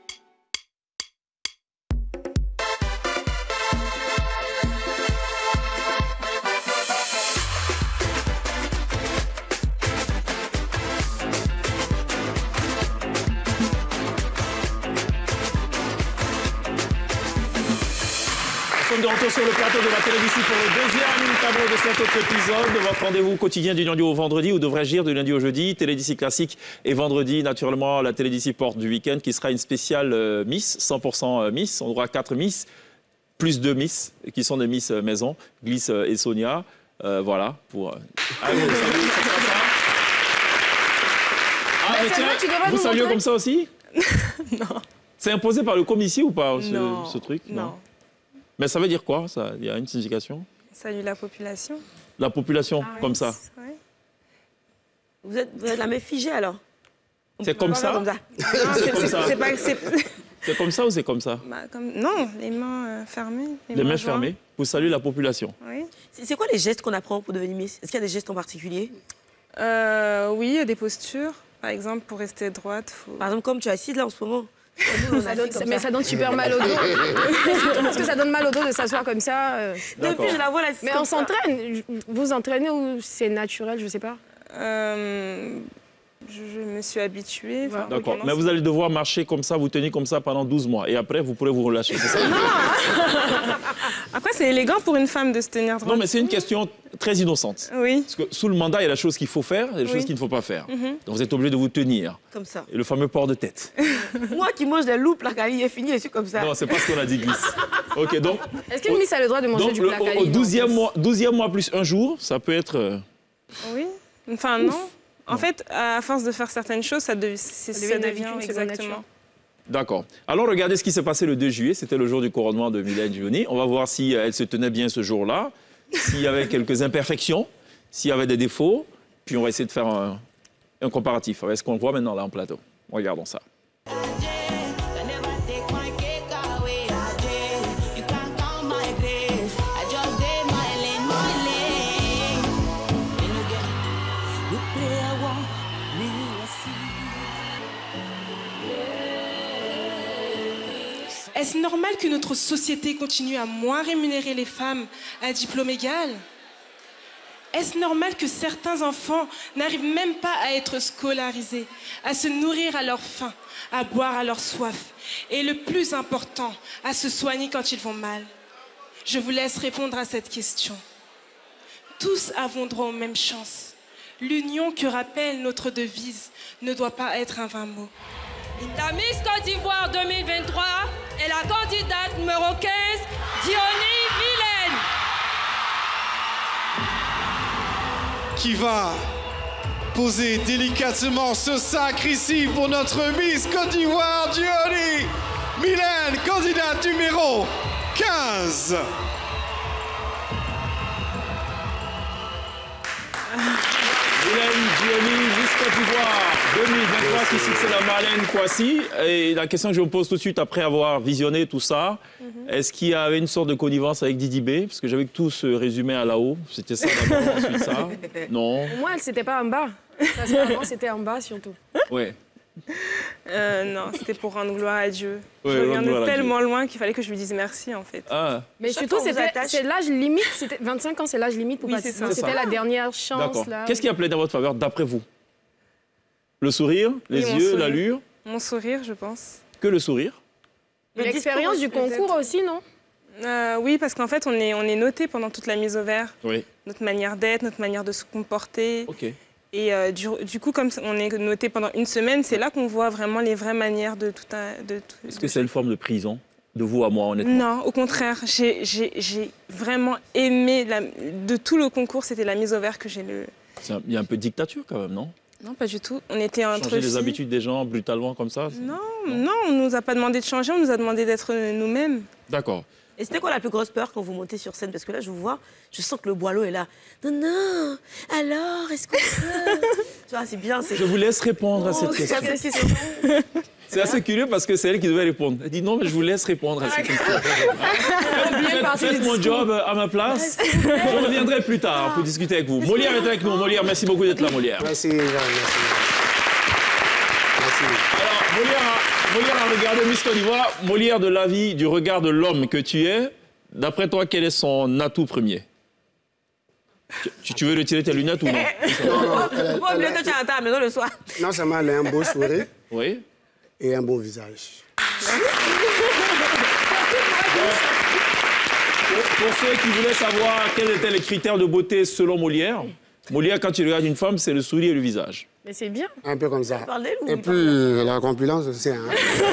De retour sur le plateau de la télévision pour le deuxième tableau de cet autre épisode de votre rendez-vous quotidien du lundi au vendredi, ou devrais-je dire du lundi au jeudi. Télédici classique et vendredi, naturellement, la Télédici porte du week-end qui sera une spéciale Miss, 100% Miss. On aura 4 Miss, plus 2 Miss qui sont des Miss maison, Glisse et Sonia. Voilà, pour... mais tiens, vous saviez comme ça aussi? Non. C'est imposé par le commissaire ou pas, Non. ce truc? Non. Mais ça veut dire quoi? Il y a une signification? Salut la population. La population, comme ça. Ouais. Vous êtes la même figée alors? C'est comme ça? Comme ça. Non, comme ça. c'est pas... C'est comme ça ou c'est comme ça? Non, les mains fermées. Les mains jointes. fermées pour saluer la population. Oui. C'est quoi les gestes qu'on apprend pour devenir Miss? Est-ce qu'il y a des gestes en particulier? Oui, il y a des postures. Par exemple, pour rester droite, faut... Par exemple, comme tu es assise là en ce moment. Mais ça donne super mal au dos. Parce que ça donne mal au dos de s'asseoir comme ça. Depuis, je la vois là. Mais on s'entraîne. Vous entraînez ou c'est naturel, je sais pas. Je me suis habituée. Enfin, D'accord. Mais vous allez devoir marcher comme ça, vous tenir comme ça pendant 12 mois. Et après, vous pourrez vous relâcher, c'est ça? Après, c'est élégant pour une femme de se tenir droite. Non, mais c'est une question très innocente. Oui. Parce que sous le mandat, il y a des choses qu'il faut faire et des choses qu'il ne faut pas faire. Donc vous êtes obligé de vous tenir. Comme ça. Et le fameux port de tête. Moi qui mange des loupes, la carie est finie, je suis comme ça. Non, c'est pas ce qu'on a dit, Glisse. Ok, donc... Est-ce qu'une Miss a le droit de manger donc, du placali? au 12e mois plus un jour, ça peut être... Oui. Enfin, non. En fait, à force de faire certaines choses, ça devient exactement. D'accord. Alors, regardez ce qui s'est passé le 2 juillet. C'était le jour du couronnement de Mylène Gioni. On va voir si elle se tenait bien ce jour-là, s'il y avait quelques imperfections, s'il y avait des défauts. Puis, on va essayer de faire un comparatif avec ce qu'on voit maintenant là en plateau. Regardons ça. Est-ce normal que notre société continue à moins rémunérer les femmes à diplôme égal? Est-ce normal que certains enfants n'arrivent même pas à être scolarisés, à se nourrir à leur faim, à boire à leur soif, et le plus important, à se soigner quand ils vont mal? Je vous laisse répondre à cette question. Tous avons droit aux mêmes chances. L'union que rappelle notre devise ne doit pas être un vain mot. La Miss Côte d'Ivoire 2023 est la candidate numéro 15, Diony Mylène. Qui va poser délicatement ce sac ici pour notre Miss Côte d'Ivoire, Diony Mylène, candidate numéro 15. Mylène Gioni, Miss Côte d'Ivoire 2023 qui succède à Marlène Kouassi. Et la question que je me pose tout de suite après avoir visionné tout ça, est-ce qu'il y avait une sorte de connivence avec Didi B? Parce que j'avais que tout se résumait à là-haut. C'était ça d'abord, ensuite ça. Non. Au moins, c'était pas en bas. Parce qu'avant, c'était en bas surtout. Oui. Non, c'était pour rendre gloire à Dieu. Ouais, je viens gloire de à tellement loin qu'il fallait que je lui dise merci, en fait. Ah. Mais Chaque surtout, fois, on vous attache. c'est l'âge limite. 25 ans, c'est l'âge limite pour Oui, participer. c'est ça. C'était la dernière chance. D'accord. Là. Qu'est-ce qui a plaidé en votre faveur, d'après vous? Le sourire, les Oui, mon yeux, sourire. l'allure? Mon sourire, je pense. Que le sourire? L'expérience du concours aussi, non? Oui, parce qu'en fait, on est noté pendant toute la mise au vert. Oui. Notre manière d'être, notre manière de se comporter. Ok. Et du coup, comme on est noté pendant une semaine, c'est là qu'on voit vraiment les vraies manières de tout un... Est-ce que c'est une forme de prison? De vous à moi, honnêtement? Non, au contraire. J'ai vraiment aimé... De tout le concours, c'était la mise au vert que j'ai le... Il y a un peu de dictature quand même, non? Non, pas du tout. On était entre Changer les filles. habitudes des gens brutalement comme ça? Non, on nous a pas demandé de changer, on nous a demandé d'être nous-mêmes. D'accord. Et c'était quoi la plus grosse peur quand vous montez sur scène? Parce que là, je vous vois, je sens que le boileau est là. Non, alors, est-ce qu'on peut... Tu vois, c'est bien. Je vous laisse répondre à cette question. C'est assez curieux parce que c'est elle qui devait répondre. Elle dit non, mais je vous laisse répondre à cette question. Faites mon job à ma place. Je reviendrai plus tard pour discuter avec vous. Molière est avec nous. Molière, merci beaucoup d'être là, Molière. Merci, Jean, merci. Alors, Molière a regardé Miss Côte d'Ivoire. Molière, de l'avis, du regard de l'homme que tu es, d'après toi, quel est son atout premier? Tu veux retirer tes lunettes ou non? Pourquoi oublier que tu es à ta maison le soir? Non seulement elle a un beau sourire Oui. et un bon visage. Pour ceux qui voulaient savoir quels étaient les critères de beauté selon Molière, Molière, quand tu regardes une femme, c'est le sourire et le visage. Mais c'est bien. Un peu comme ça. Parlez, ou Et il puis la compulence aussi. Hein.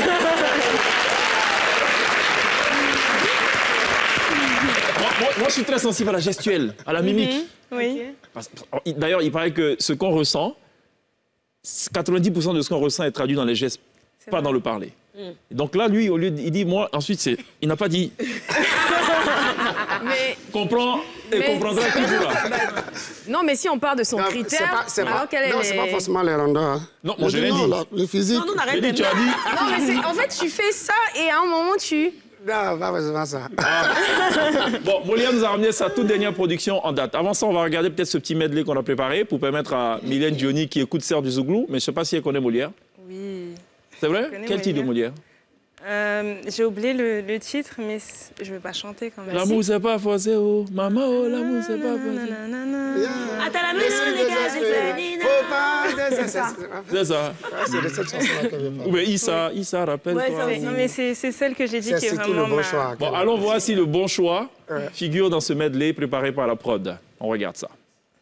Moi, je suis très sensible à la gestuelle, à la mimique. Oui. D'ailleurs, il paraît que ce qu'on ressent, 90% de ce qu'on ressent est traduit dans les gestes, pas vrai. dans le parler. Donc là, lui, au lieu il dit, moi, ensuite, il n'a pas dit. Mais Comprends et comprendra tout là. Non, mais si on parle de son critère, alors quelle est... Non, c'est pas forcément les rondeurs. Hein. Non, moi, je l'ai dit. Le physique. Non, non, arrête. Tu as dit... Non, mais en fait, tu fais ça et à un moment, tu... Non, pas forcément ça. Bon, Molière nous a ramené sa toute dernière production en date. Avant ça, on va regarder peut-être ce petit medley qu'on a préparé pour permettre à Mylène Diony, qui écoute Serre du Zouglou, mais je ne sais pas si elle connaît Molière. Oui. C'est vrai? Quel titre de Molière? J'ai oublié le titre, mais je ne vais pas chanter quand même. L'amour, c'est pas forcé, oh. Maman, oh, l'amour, c'est pas forcé. Attends, la maison, les gars, C'est ça. C'est ça. C'est de cette chanson-là que je parle. Mais Issa, rappelle-toi. Ouais, Non, mais c'est celle que j'ai dit qui est C'est surtout vraiment le bon choix. Bon, allons voir si le bon choix figure dans ce medley préparé par la prod. On regarde ça.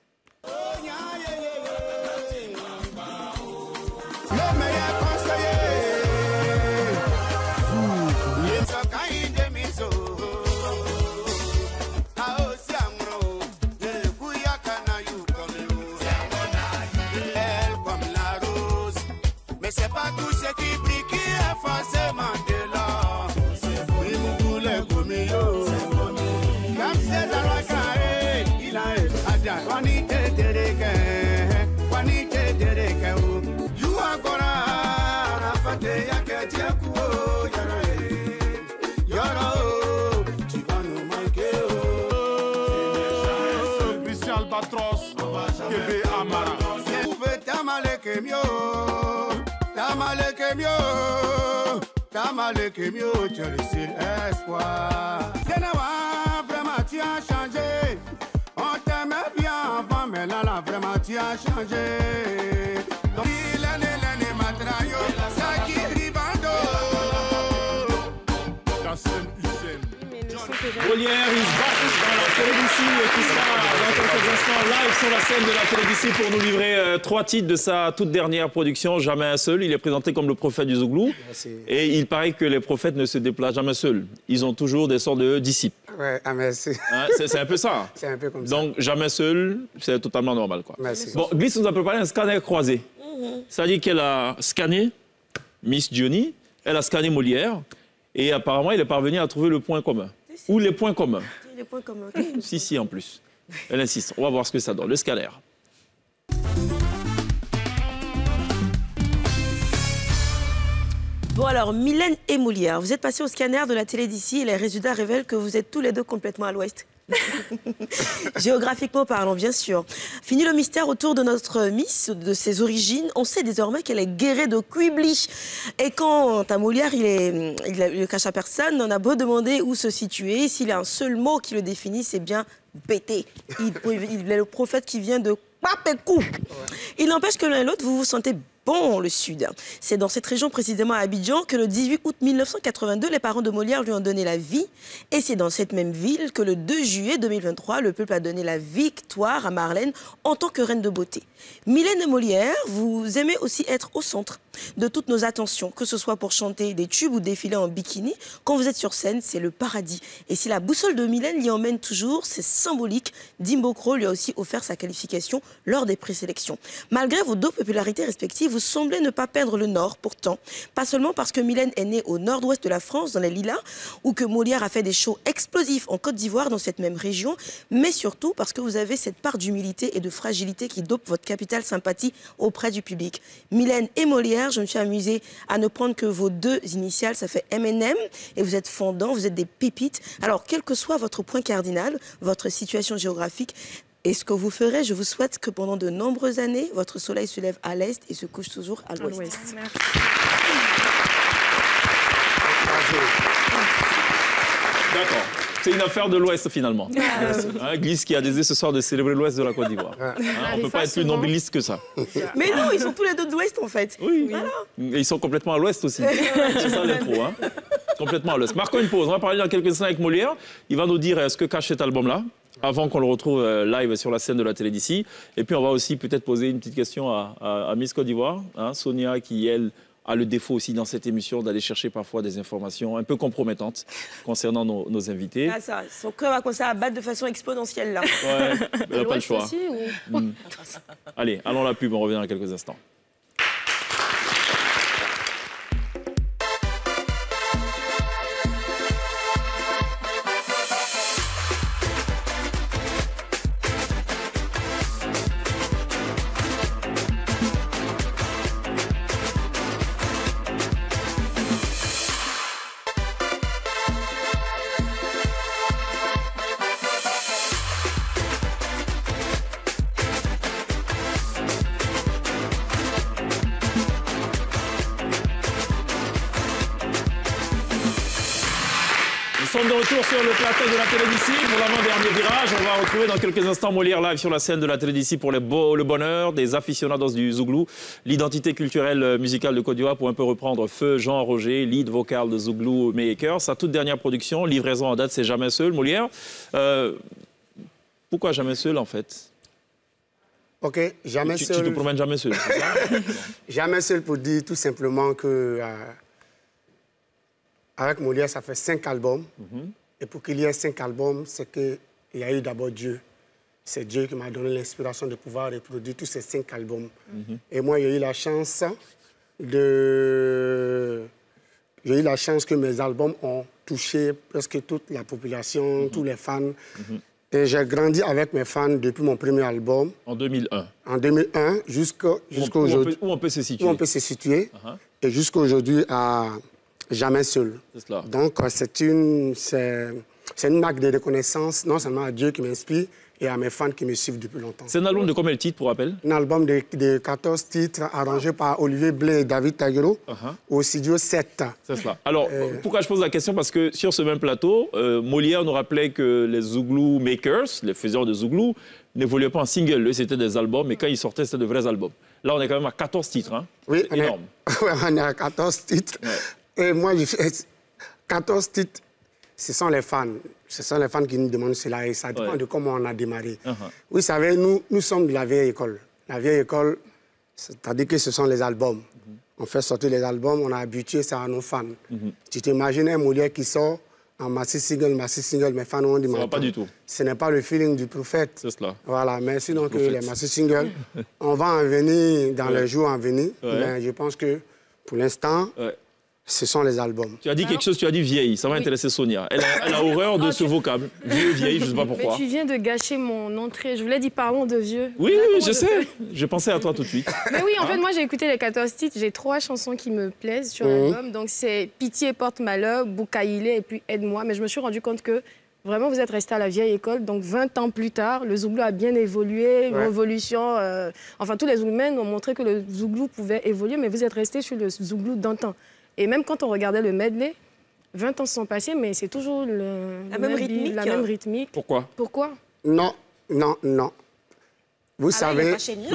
Tu es le seul espoir. Vraiment, tu as changé. On t'aimait bien avant, mais là, vraiment, tu as changé. Donc, l'année, matrayo, ça qui rivando. Molière is back dans la télévision qui sera dans quelques instants live sur la scène de la télévision pour nous livrer 3 titres de sa toute dernière production, Jamais un seul. Il est présenté comme le prophète du Zouglou. Et il paraît que les prophètes ne se déplacent jamais seuls. Ils ont toujours des sortes de disciples. Ouais, merci. Hein, c'est un peu ça. C'est un peu comme ça. Donc, jamais seul, c'est totalement normal, quoi. Merci. Bon, Glisse nous a préparé un scanner croisé. C'est-à-dire qu'elle a scanné Miss Diony, elle a scanné Molière, et apparemment, il est parvenu à trouver le point commun. Ou les points communs. Les points communs. Si, en plus. Elle insiste. On va voir ce que ça donne. Le scanner. Bon alors, Mylène et Molière, vous êtes passés au scanner de la télé d'ici et les résultats révèlent que vous êtes tous les deux complètement à l'ouest. Géographiquement parlant, bien sûr. Fini le mystère autour de notre Miss, de ses origines. On sait désormais qu'elle est guérée de Quibli. Et quand à Molière, il le cache à personne, on a beau demander où se situer. S'il y a un seul mot qui le définit, c'est bien pété. Il est le prophète qui vient de Papékou. Il n'empêche que l'un et l'autre, vous vous sentez bon, le Sud. C'est dans cette région, précisément à Abidjan, que le 18 août 1982, les parents de Molière lui ont donné la vie. Et c'est dans cette même ville que le 2 juillet 2023, le peuple a donné la victoire à Marlène en tant que reine de beauté. Mylène et Molière, vous aimez aussi être au centre de toutes nos attentions, que ce soit pour chanter des tubes ou défiler en bikini. Quand vous êtes sur scène, c'est le paradis. Et si la boussole de Mylène l'y emmène toujours, c'est symbolique. Dimbokro lui a aussi offert sa qualification lors des présélections. Malgré vos 2 popularités respectives, vous semblez ne pas perdre le Nord, pourtant. Pas seulement parce que Mylène est née au nord-ouest de la France, dans les Lilas, ou que Molière a fait des shows explosifs en Côte d'Ivoire, dans cette même région, mais surtout parce que vous avez cette part d'humilité et de fragilité qui dope votre capitale sympathie auprès du public. Mylène et Molière, je me suis amusée à ne prendre que vos 2 initiales, ça fait M&M, et vous êtes fondants, vous êtes des pépites. Alors, quel que soit votre point cardinal, votre situation géographique, et ce que vous ferez, je vous souhaite que pendant de nombreuses années, votre soleil se lève à l'est et se couche toujours à l'ouest. D'accord. C'est une affaire de l'Ouest, finalement. Glisse qui a décidé ce soir de célébrer l'Ouest de la Côte d'Ivoire. On ne peut pas être plus nombriliste que ça. Mais non, ils sont tous les 2 de l'Ouest, en fait. Oui. Voilà. Et ils sont complètement à l'Ouest aussi. C'est ça l'intro. Hein. Complètement à l'Ouest. Marquons une pause. On va parler dans quelques instants avec Molière. Il va nous dire ce que cache cet album-là, avant qu'on le retrouve live sur la scène de la télé d'ici. Et puis, on va aussi peut-être poser une petite question à Miss Côte d'Ivoire, hein, Sonia, qui, elle, a le défaut aussi dans cette émission d'aller chercher parfois des informations un peu compromettantes concernant nos invités. Ah ça, son cœur va commencer à battre de façon exponentielle, là. Ouais, elle n'a pas le choix. Aussi, ou... Allez, allons à la pub, on revient dans quelques instants. sommes de retour sur le plateau de la télé d'ici pour l'avant-dernier virage. On va retrouver dans quelques instants Molière live sur la scène de la télé d'ici pour le bonheur des aficionados du Zouglou, l'identité culturelle musicale de Côte d'Ivoire pour un peu reprendre feu Jean Roger, lead vocal de Zouglou Makers. Sa toute dernière production, livraison en date, c'est Jamais Seul. Molière, pourquoi Jamais Seul en fait? Ok, Jamais Seul. Tu te promènes jamais seul, c'est ça? Jamais Seul pour dire tout simplement que avec Molière, ça fait 5 albums. Et pour qu'il y ait 5 albums, c'est qu'il y a eu d'abord Dieu. C'est Dieu qui m'a donné l'inspiration de pouvoir reproduire tous ces 5 albums. Et moi, j'ai eu la chance que mes albums ont touché presque toute la population, tous les fans. Et j'ai grandi avec mes fans depuis mon premier album. En 2001. En 2001, jusqu'à aujourd'hui. Où on peut se situer. Où on peut se situer. Et jusqu'à aujourd'hui, à Jamais Seul. C'est cela. Donc, c'est une marque de reconnaissance, non seulement à Dieu qui m'inspire, et à mes fans qui me suivent depuis longtemps. C'est un album de combien de titres, pour rappel? Un album de 14 titres arrangé par Olivier Blé et David Taguero au studio 7. C'est cela. Alors, pourquoi je pose la question? Parce que sur ce même plateau, Molière nous rappelait que les Zouglou Makers, les faiseurs de Zouglou, n'évoluaient pas en single. Eux, c'était des albums, mais quand ils sortaient, c'était de vrais albums. Là, on est quand même à 14 titres. Hein? Oui, énorme. On est à 14 titres. Ouais. Et moi, j'ai fait 14 titres. Ce sont les fans. Ce sont les fans qui nous demandent cela et ça dépend de comment on a démarré. Vous savez, nous sommes de la vieille école. La vieille école, c'est-à-dire que ce sont les albums. On fait sortir les albums, on a habitué ça à nos fans. Tu t'imagines un Molière qui sort en maxi single, mes fans ont dit... Ça va pas du tout. Ce n'est pas le feeling du prophète. C'est cela. Voilà, mais sinon que les maxi singles, on va en venir dans les jours à venir. Mais je pense que pour l'instant... Ce sont les albums. Tu as dit quelque chose, tu as dit vieille. Ça va intéresser Sonia. Elle a horreur de ce vocable. Vieux, vieille, je ne sais pas pourquoi. Mais tu viens de gâcher mon entrée. Je voulais dire parlons de vieux. Oui, je sais. Je pensais à toi tout de suite. Mais oui, en fait, moi, j'ai écouté les 14 titres. J'ai 3 chansons qui me plaisent sur l'album. Donc, c'est Pitié porte malheur, Boukaïle et puis Aide-moi. Mais je me suis rendu compte que vraiment, vous êtes resté à la vieille école. Donc, 20 ans plus tard, le Zouglou a bien évolué. Révolution. Enfin, tous les Zougloumènes ont montré que le Zouglou pouvait évoluer. Mais vous êtes resté sur le Zouglou d'antan. Et même quand on regardait le medley, 20 ans se sont passés, mais c'est toujours la même rythmique. Pourquoi? Pourquoi? Non. Vous savez,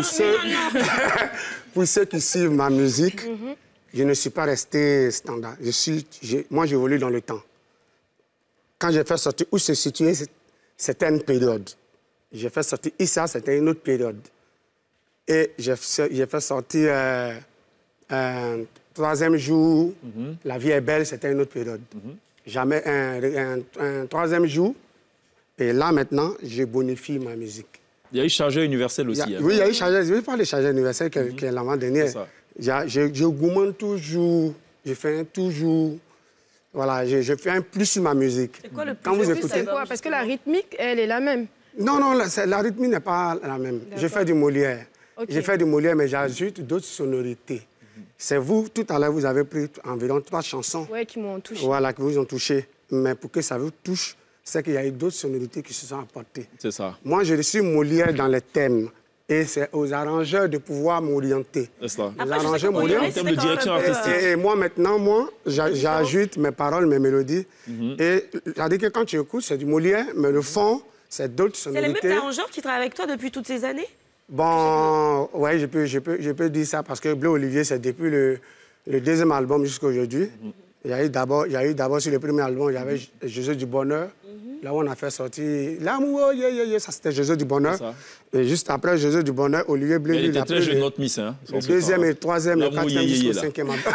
pour ceux qui suivent ma musique, je ne suis pas resté standard. Moi, j'évolue dans le temps. Quand j'ai fait sortir Où se situer, c'était une période. J'ai fait sortir Issa, c'était une autre période. Et j'ai fait sortir... Troisième jour, La vie est belle, c'était une autre période. Jamais un troisième jour. Et là, maintenant, je bonifie ma musique. Il y a eu Chargeur universel aussi. Oui, il y a eu Chargeur. Je vais parler de Chargeur universel qui est l'avant dernier. Je gourmande toujours. Je fais toujours. Voilà, je fais un plus sur ma musique. C'est quoi le plus? Quand vous écoutez... C'est quoi? Parce que la rythmique, elle est la même. Non, la rythmique n'est pas la même. Je fais du Molière. J'ai fait du Molière, mais j'ajoute d'autres sonorités. C'est vous, tout à l'heure, vous avez pris environ 3 chansons. Oui, qui m'ont touché. Voilà, qui vous ont touché. Mais pour que ça vous touche, c'est qu'il y a eu d'autres sonorités qui se sont apportées. C'est ça. Moi, je suis Molière dans les thèmes. Et c'est aux arrangeurs de pouvoir m'orienter. C'est ça. Les arrangeurs m'orientent. En termes de direction artistique. Et moi, maintenant, j'ajoute mes paroles, mes mélodies. Et c'est-à-dire que quand tu écoutes, c'est du Molière, mais le fond, c'est d'autres sonorités. C'est les mêmes arrangeurs qui travaillent avec toi depuis toutes ces années? Bon, ouais, je peux dire ça parce que Bleu Olivier, c'est depuis le deuxième album jusqu'à aujourd'hui. Il y a eu d'abord sur le premier album, il y avait Jésus du Bonheur. Là où on a fait sortir L'amour, ça c'était Jésus du Bonheur. Et juste après Jésus du Bonheur, Olivier Bleu. Il était très jeune, notre Miss. Hein, le deuxième et le troisième, le quatrième jusqu'au cinquième album.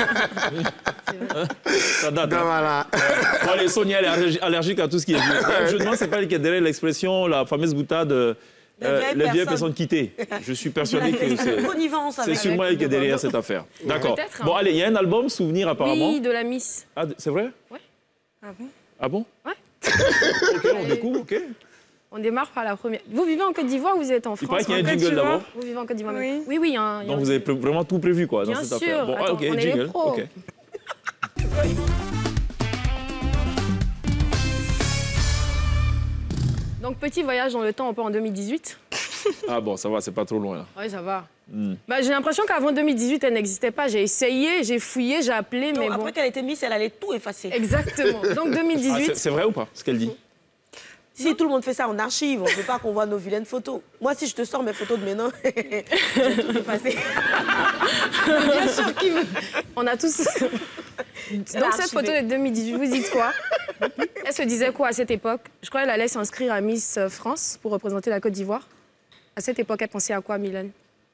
Ça date. Donc, voilà. Bon, allez, Sonia, elle est allergique à tout ce qui est vieux. Je me demande, c'est pas elle qui est derrière l'expression, la fameuse boutade. Les vieilles personnes quittées. Je suis persuadé que c'est sûrement elle qui est derrière cette affaire. D'accord. Bon, allez, il y a un album, Souvenir, apparemment. Oui, de la Miss. Ah, c'est vrai? Oui. Ah bon? Ah bon? Ouais. OK, on découvre, OK. On démarre par la première. Vous vivez en Côte d'Ivoire ou vous êtes en France? Il paraît qu'il y a un jingle d'abord. Vous vivez en Côte d'Ivoire? Oui. Oui. Donc vous avez vraiment tout prévu, quoi, dans cette affaire. Bien sûr. Bon, OK, on jingle. est les pros. OK. Donc, petit voyage dans le temps, un peu en 2018. Ah bon, ça va, c'est pas trop loin, là. Oui, ça va. Bah, j'ai l'impression qu'avant 2018, elle n'existait pas. J'ai essayé, j'ai fouillé, j'ai appelé, mais bon. Après qu'elle était Miss, elle allait tout effacer. Exactement. Donc 2018... Ah, c'est vrai ou pas, ce qu'elle dit? Si tout le monde fait ça en archive, on ne veut pas qu'on voit nos vilaines photos. Moi, si je te sors mes photos de maintenant, je vais tout effacer. Bien sûr qu'il veut. On a tous... Donc cette photo de 2018, vous dites quoi? Elle se disait quoi à cette époque? Je crois qu'elle allait s'inscrire à Miss France pour représenter la Côte d'Ivoire. À cette époque, elle pensait à quoi, Mylène?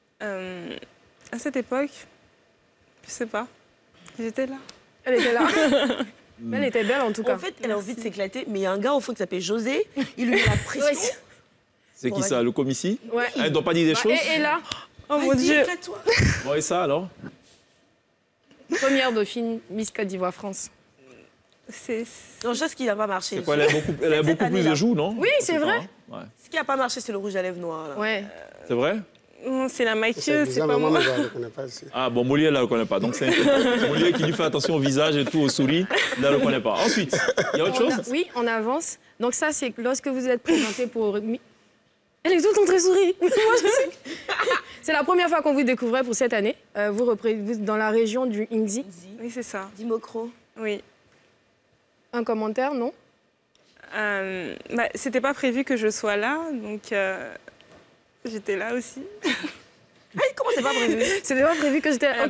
À cette époque, je sais pas. J'étais là. Elle était là. Mais elle était belle en tout cas. En fait, elle a envie de s'éclater, mais il y a un gars au fond qui s'appelle José. Il lui met la pression. C'est qui ça, le comissi? Ouais. Elle ne doit pas dire des choses? Et là? Oh mon Dieu. Bon, et ça alors? Première dauphine, Miss Côte d'Ivoire France. Non, juste ce qui n'a pas marché. C'est quoi, elle a beaucoup plus de joues, non? Oui, c'est vrai. Ouais. Ce qui n'a pas marché, c'est le rouge à lèvres noir. Là. Ouais. C'est vrai? C'est la maquilleuse, c'est pas moi. Ah bon, Molière, là, elle ne le connaît pas. Donc c'est Molière qui lui fait attention au visage et tout, au souris, là, elle ne le connaît pas. Ensuite, il y a autre chose? Oui, on avance. Donc ça, c'est lorsque vous êtes présenté pour... Elle est tout le temps très souris. Moi, je sais. C'est la première fois qu'on vous découvrait pour cette année. Vous dans la région du Indzi. Oui, c'est ça. Dimokro. Oui. Un commentaire, non? C'était pas prévu que je sois là, donc j'étais là aussi. Comment c'est pas prévu? C'était pas prévu que j'étais là.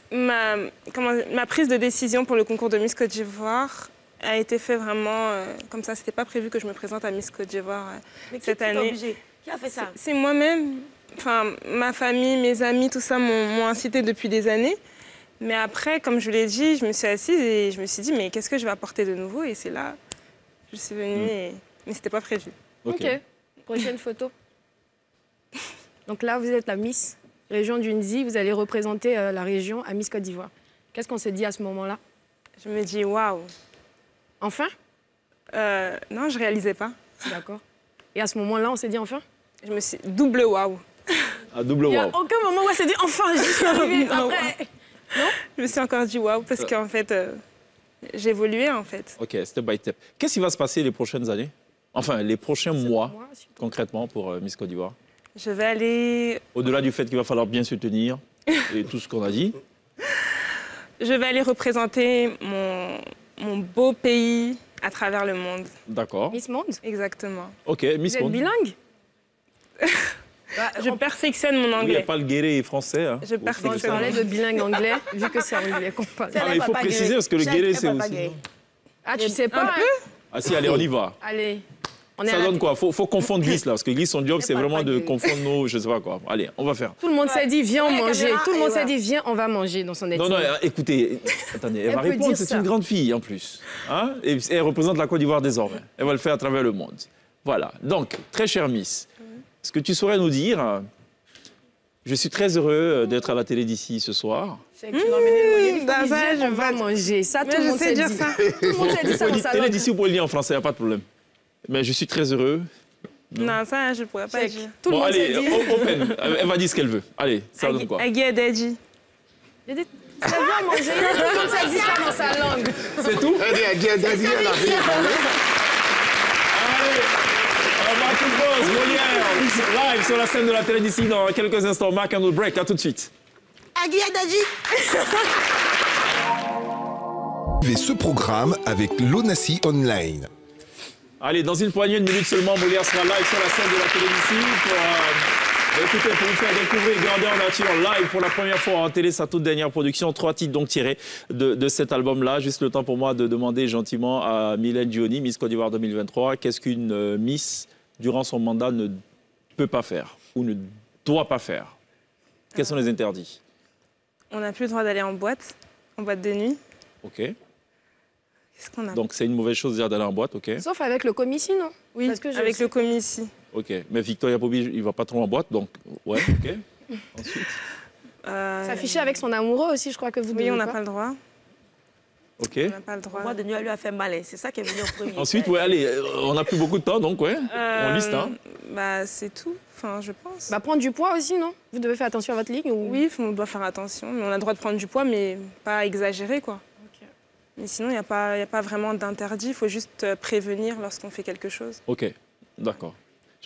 Ma prise de décision pour le concours de Miss Côte d'Ivoire a été faite vraiment comme ça. C'était pas prévu que je me présente à Miss Côte d'Ivoire cette année. Qui a fait ça? C'est moi-même. Enfin, ma famille, mes amis, tout ça m'ont incité depuis des années. Mais après, comme je l'ai dit, je me suis assise et je me suis dit, mais qu'est-ce que je vais apporter de nouveau? Et c'est là, je suis venue, mais c'était pas prévu. Ok. Prochaine photo. Donc là, vous êtes la Miss région du Ndzi. Vous allez représenter la région à Miss Côte d'Ivoire. Qu'est-ce qu'on s'est dit à ce moment-là? Je me dis, waouh. Enfin? Non, je réalisais pas. D'accord. Et à ce moment-là, on s'est dit enfin? Je me suis double waouh. Ah, double waouh. Il n'y a aucun moment où on s'est dit enfin, j'y suis arrivée. Après... Non, je me suis encore dit waouh parce qu'en fait, j'ai évolué en fait. Ok, step by step. Qu'est-ce qui va se passer les prochaines années? Enfin, les prochains mois, concrètement, pour Miss Côte d'Ivoire? Je vais aller... Au-delà du fait qu'il va falloir bien se tenir et tout ce qu'on a dit. Je vais aller représenter mon beau pays à travers le monde. D'accord. Miss Monde? Exactement. Ok, Miss Monde. Vous êtes bilingue? Je perfectionne mon anglais. Oui, il n'y a pas le guéré français. Hein. Je perfectionne. On parlait de bilingue anglais, vu que c'est anglais qu'on parle. Ah, il faut préciser parce que le guéré, c'est aussi... Ah, tu sais pas? Ah si, allez, on y va. Allez. Ça donne quoi? Faut confondre Glisse, là, parce que Glisse, son job, c'est vraiment de confondre nos... Je sais pas quoi. Allez, on va faire. Tout le monde s'est dit, viens manger. Tout le monde s'est dit, viens, on va manger dans son équipe. Non, écoutez, attendez, elle va répondre, c'est une grande fille, en plus. Hein? Et elle représente la Côte d'Ivoire désormais. Elle va le faire à travers le monde. Voilà. Donc, très chère Miss, est-ce que tu saurais nous dire... Je suis très heureux d'être à la télé d'ici ce soir. Je vais manger. Ça, tout le monde sait dire ça. Tout le monde sait dire ça dans sa langue. Télé d'ici, vous pouvez le dire en français, il n'y a pas de problème. Mais je suis très heureux. Non, ça, je ne pourrais pas dire. Tout le monde sait dire. Open. Elle va dire ce qu'elle veut. Allez, ça donne quoi? Agui Adadji. C'est bien manger. Tout le monde sait dire ça dans sa langue. C'est tout? Elle dit Agui Adadji, elle a vu parler. Molière, live sur la scène de la télé d'ici dans quelques instants. Mark and break, à tout de suite. Agui Adadji. Suivez ce programme avec l'Onassi Online. Allez, dans une poignée de minutes seulement, Molière sera live sur la scène de la télé d'ici pour vous faire découvrir Grandeur Nature live pour la première fois en télé, sa toute dernière production. 3 titres donc tirés de cet album-là. Juste le temps pour moi de demander gentiment à Mylène Diony, Miss Côte d'Ivoire 2023, qu'est-ce qu'une Miss, durant son mandat, ne peut pas faire ou ne doit pas faire? Quels sont les interdits? On n'a plus le droit d'aller en boîte de nuit. Ok. Qu'est-ce qu'on a? Donc c'est une mauvaise chose déjà d'aller en boîte, ok. Sauf avec le comissi, non? Oui, avec le comissi. Ok, mais Victoria Pobi, il ne va pas trop en boîte, donc ouais, ok. Ensuite. S'afficher avec son amoureux aussi, je crois que vous devez. Oui, on n'a pas le droit. Ok. On n'a pas le droit. Moi, de nuit, elle lui a fait malin. C'est ça qui est venu en premier. Ensuite, ouais, allez, on n'a plus beaucoup de temps, donc ouais, on liste, hein. C'est tout, enfin, je pense. Prendre du poids aussi, non? Vous devez faire attention à votre ligne ou... Oui, on doit faire attention. Mais on a le droit de prendre du poids, mais pas exagérer, quoi. Okay. Mais sinon, il n'y a pas vraiment d'interdit. Il faut juste prévenir lorsqu'on fait quelque chose. Ok, d'accord.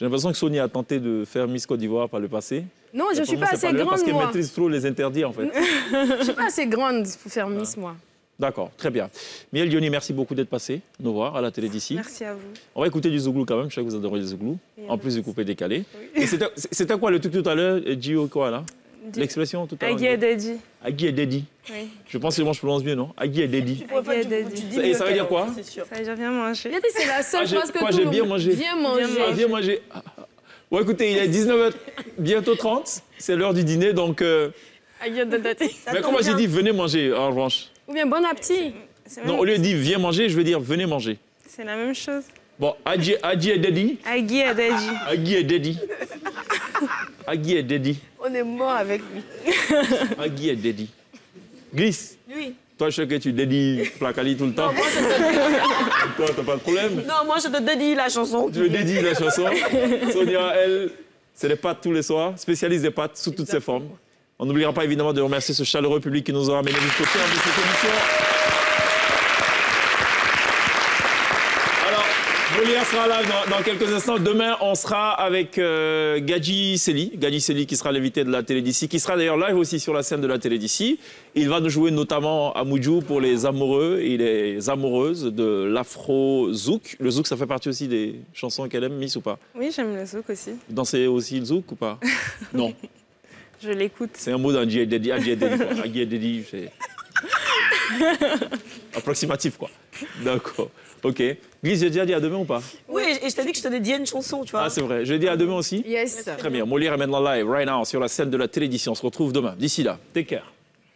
J'ai l'impression que Sonia a tenté de faire Miss Côte d'Ivoire par le passé. Non, je ne suis pas assez grande, parce qu'elle moi. maîtrise trop les interdits, en fait. Je ne suis pas assez grande pour faire Miss, moi. D'accord, très bien. Miel Diony, merci beaucoup d'être passé nous voir à la télé d'ici. Merci à vous. On va écouter du zouglou quand même, je sais que vous adorez le zouglou, en plus du coupé décalé. Oui. C'était quoi le truc tout à l'heure, Gio quoi là? L'expression tout à l'heure? Agui et Dedi. Agui et Dedi. Oui. Je pense que moi je prononce bien, non? Agui et Dedi. Et ça veut dire quoi? Ça veut dire bien manger. C'est la seule chose que quoi, j'ai bien mangé. Bien manger. Bien manger. Bon, écoutez, il est 19h, bientôt 30, c'est l'heure du dîner, donc... Mais comment j'ai dit venez manger, en revanche? Ou bien bon appétit. Non, au lieu de dire viens manger, je veux dire venez manger. C'est la même chose. Bon, Agui et Dedi. Agui et Dedi. Agui et Dedi. Agui et Dedi. On est mort avec lui. Agui et Dedi. Glisse. Oui. Toi, je sais que tu dédies Placali tout le temps. Non, moi, je te... Toi, t'as pas de problème. Non, moi, je te dédie la chanson. Tu me dédies la chanson. Sonia, elle, c'est les pâtes tous les soirs, spécialiste des pâtes sous toutes ses formes. On n'oubliera pas évidemment de remercier ce chaleureux public qui nous aura amené jusqu'au terme de cette émission. Alors, Molière sera là dans quelques instants. Demain, on sera avec Gadji Sely. Gadji Sely qui sera l'invité de la télé d'ici, qui sera d'ailleurs live aussi sur la scène de la télé d'ici. Il va nous jouer notamment à Moudjou pour les amoureux et les amoureuses de l'afro-zouk. Le zouk, ça fait partie aussi des chansons qu'elle aime, Miss, ou pas? Oui, j'aime le zouk aussi. Vous dansez aussi le zouk ou pas? Non. Je l'écoute. C'est un mot d'un Agui et Dedi, c'est approximatif, quoi. D'accord. OK. Glisse, j'ai déjà dit à demain ou pas? Oui, et je t'ai dit que je te dédiais une chanson, tu vois. Ah, c'est vrai. Je l'ai dit à demain aussi? Yes. Très bien. Molière est maintenant live, right now, sur la scène de la télévision. On se retrouve demain. D'ici là, take care.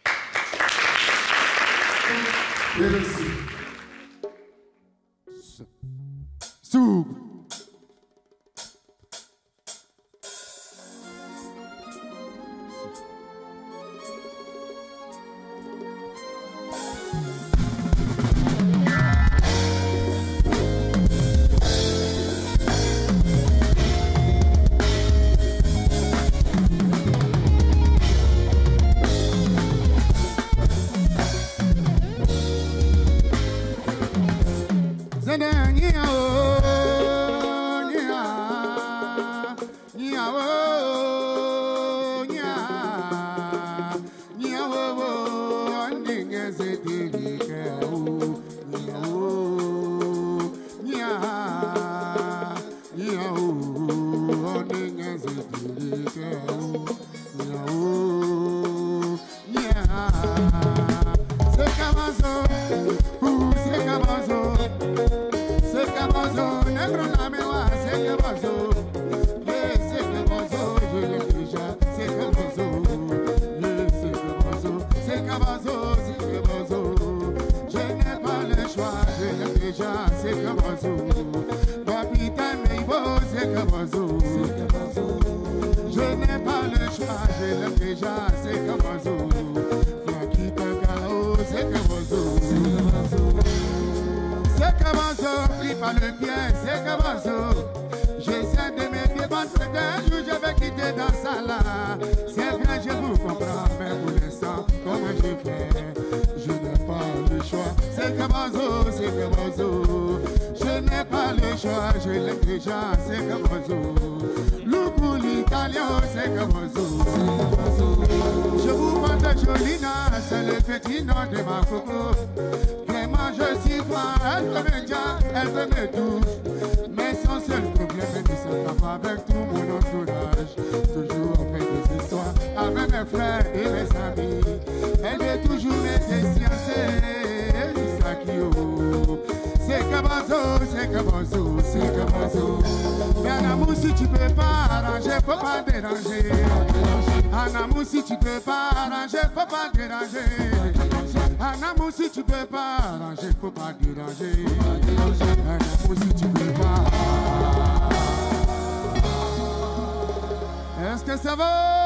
Est-ce que ça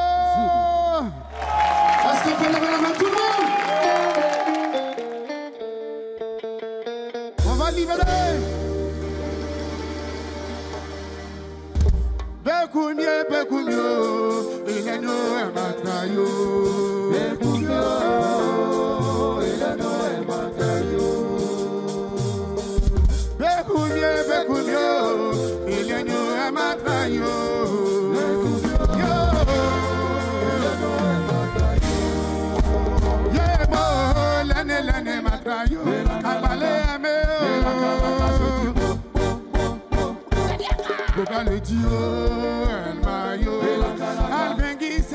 va? Est-ce qu'on peut lever la main tout le monde? On va libérer. Bekumye, bekumyo, ileno ematayo. Bekumyo, ileno ematayo. Bekumye, bekumyo, ileno ematayo. L'année matrayo, abalé le dio, el mayo, al benguiso.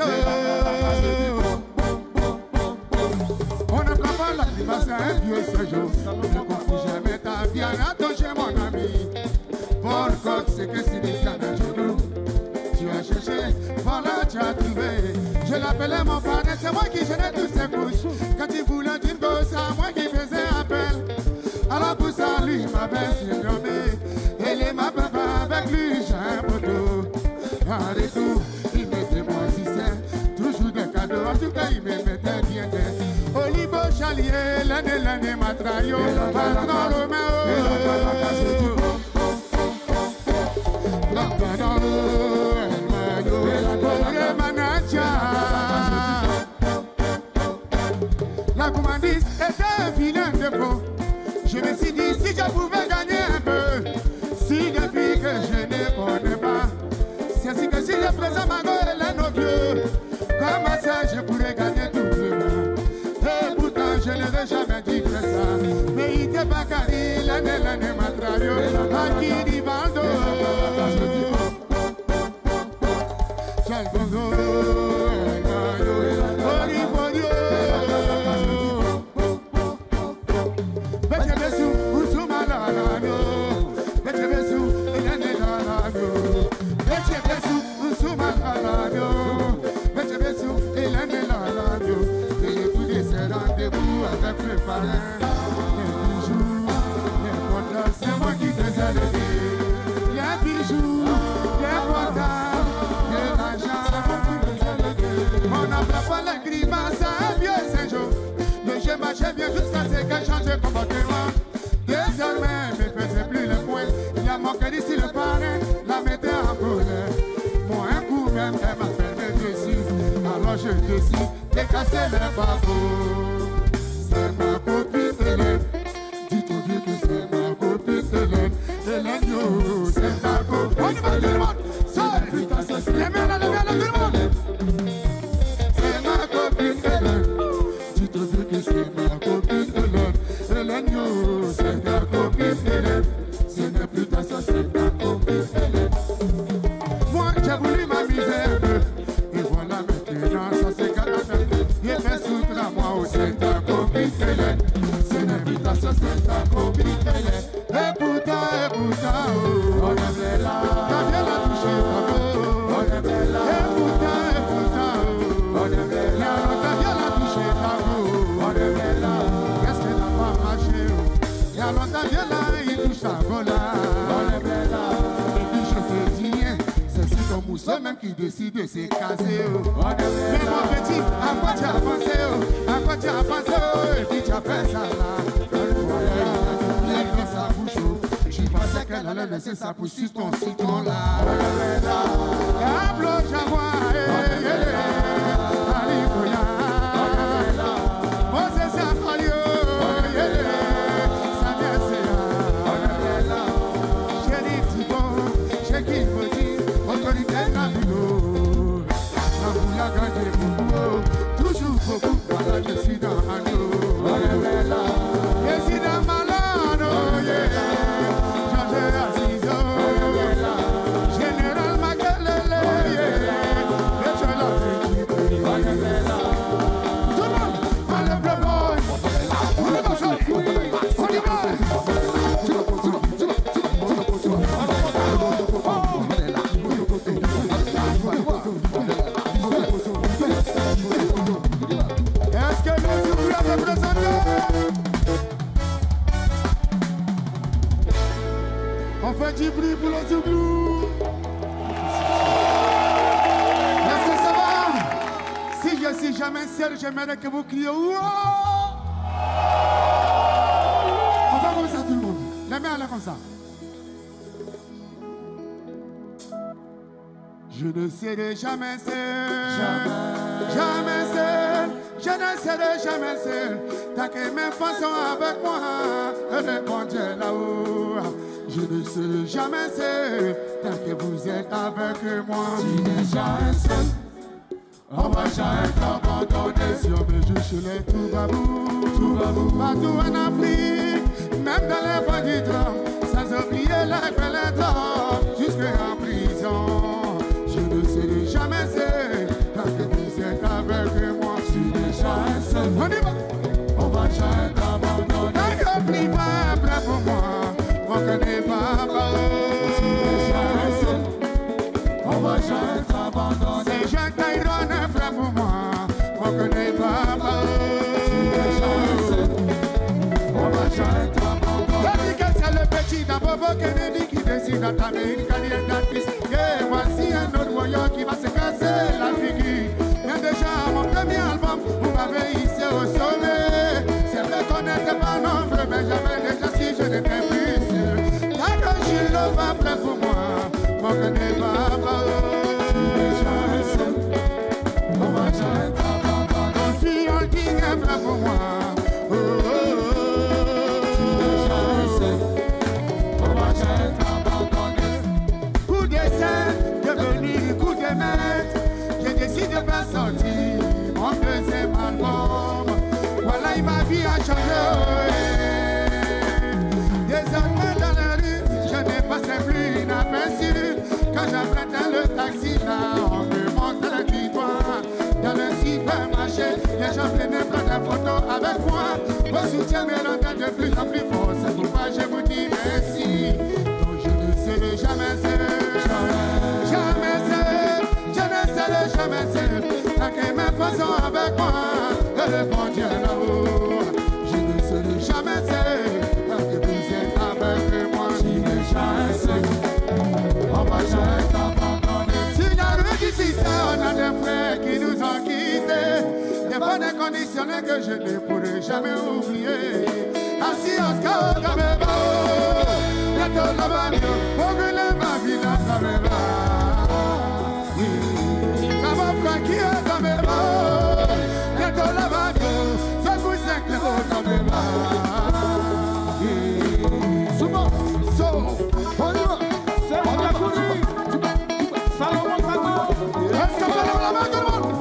On ne prend pas la grimace à un vieux séjour. Ne confie jamais ta vie à chez mon ami. Pour côte, c'est que c'est des cas d'un genou. Tu as cherché, voilà, tu as trouvé. Je l'appelais mon parrain, c'est moi qui gênais tous ses couches. Quand il voulait d'une gosse, à moi qui faisais appel. Alors pour ça, lui m'avait surnommé. Et les m'appelle avec lui, j'ai un poteau. Allez tout, il mettait mon système. Toujours des cadeaux, en tout cas il me mettait bien des. Olivo Chalier, l'année matrayo. Patron Romain, la commandise était un vilain défaut. Je me suis dit si je pouvais gagner un peu, si depuis que je ne connais pas, c'est ainsi que si je présente ma gueule et nos vieux, comme ça je pourrais gagner tout le monde. Et pourtant je n'aurais jamais dit que ça. Mais il n'était pas carré, l'année matrayo, à qui dit bando. C'est moi qui te ai aidé. Les bijoux, les boîtes, les l'argent. On n'apprend pas la grimace à un vieux Saint-Jean. Mais je marchais bien jusqu'à ce qu'elle change de comportement. Désormais, elle ne faisait plus le point. Il a manqué d'ici le parrain, la mettait en colère. Moi, un coup même, elle m'a fait me dessus. Alors je décide de casser le bafou. C'est ma copine Hélène. Dites au Dieu que c'est ma copine Hélène. Hélène, yo, c'est ma copine. On y va tout le monde. Sors, putain, c'est les mains là, tout le monde. C'est ma copine Hélène. Dites au Dieu que c'est ma copine Hélène. Hélène, yo, c'est ta copine Hélène. Ce n'est plus ta soeur, c'est ta copine Hélène. Moi, j'ai voulu m'amuser un peu. Et voilà maintenant, ça c'est carrément. Il fait soutre à moi, oh, c'est ta copine Hélène. Ce n'est plus ta soeur, c'est ta copine Hélène. Et pourtant, oh, on est là. T'as bien la touché, on est là. Et pourtant, oh, on est là. T'as bien la touché, on est là. Qu'est-ce qu'elle n'a pas marché, oh. Et alors t'as bien là, il touche ta vola. On est là. Et puis je te dis rien, c'est si ton mousseau même qui décide de se caser, oh. Mais mon petit, à quoi tu as pensé, oh. À quoi tu as pensé, oh. Et puis tu as fait ça là. Sa bouche, je pensais qu'elle allait laisser sa pousse sur ton citron là. Pablo Jaguar, Alicoya, Moses Akalio, Samia Sea, Chéri Tibo, Chéki Modi, Autorité Nabilo, Naboula Gade Boubou, toujours beaucoup, voilà je suis dans Agno. Je suis dans Malano, Général Magalele, tout le monde, enlève le boy. On y va, on y va. Est-ce que nous oublions de présenter? On fait du bruit pour le Zouglou. Est-ce que ça va? Si je suis jamais seul, j'aimerais que vous criez. Wow! On va comme ça tout le monde. Les mains là comme ça. Je ne serai jamais seul. Jamais seul. Je ne serai jamais seul. Tant que mes enfants sont avec moi, et le bon Dieu là-haut. Je ne serai jamais seul tant que vous êtes avec moi. Si déjà un seul, on va jamais t'abandonner. Si on me joue chez les tout-babou, partout en Afrique, même dans les bois du drame, sans oublier les belles drames, jusqu'en prison. Je ne serai jamais seul tant que vous êtes avec moi. Si déjà un seul, on y va. On va jamais t'abandonner. Tant que plus va prêt pour moi, on connaît pas si déjà un seul, on va jamais t'abandonner. C'est Jean Tyrone est prêt pour moi, on connaît pas si déjà un seul, on va jamais t'abandonner. Dit que c'est le petit d'Abobo Kennedy qui décide d'entamer une carrière d'artiste. Et voici un autre voyant qui va se casser la figure. Mais déjà mon premier album, vous m'avez hissé au sommet. C'est vrai qu'on n'était pas nombreux, mais j'avais déjà si je n'étais plus sûr. Tant que je le vois prêt pour moi, on connaît pas si déjà un seul, on va jamais t'abandonner. Une fille en ligne est prêt pour moi. Si déjà un seul, on va jamais t'abandonner. Coup d'essai, devenu coup de maître, j'ai décidé de faire sortir mon deuxième album. Voilà, ma vie a changé. Désormais dans la rue, je ne passais plus inaperçu. Quand j'apprêtais le taxi, là, on me montrait du doigt. Dans le supermarché, les gens venaient prendre des photos avec moi. Vos soutiens me rendaient de plus en plus fort. C'est pourquoi je vous dis merci. Donc je ne serai jamais seul. Jamais seul. Je ne serai jamais seul. Tant que mes frères sont avec moi, et le bon Dieu là-haut. Je ne serai jamais seul. Tant que vous êtes avec moi, si déjà un seul, on va jamais t'abandonner. Si la rue d'ici, on a des frères qui nous ont quittés. Des fois des conditionnés que je ne pourrai jamais oublier. Assis au score comme un bateau, bientôt la bagnole, pour que les mavines dans mes bras. Ça va frère qui est dans mes bras. Bientôt la bagnole, ça vous éclaire dans mes bras. Souvent, on y va. On a connu. Salomon Fatou. Est-ce qu'on va lever la main tout le monde?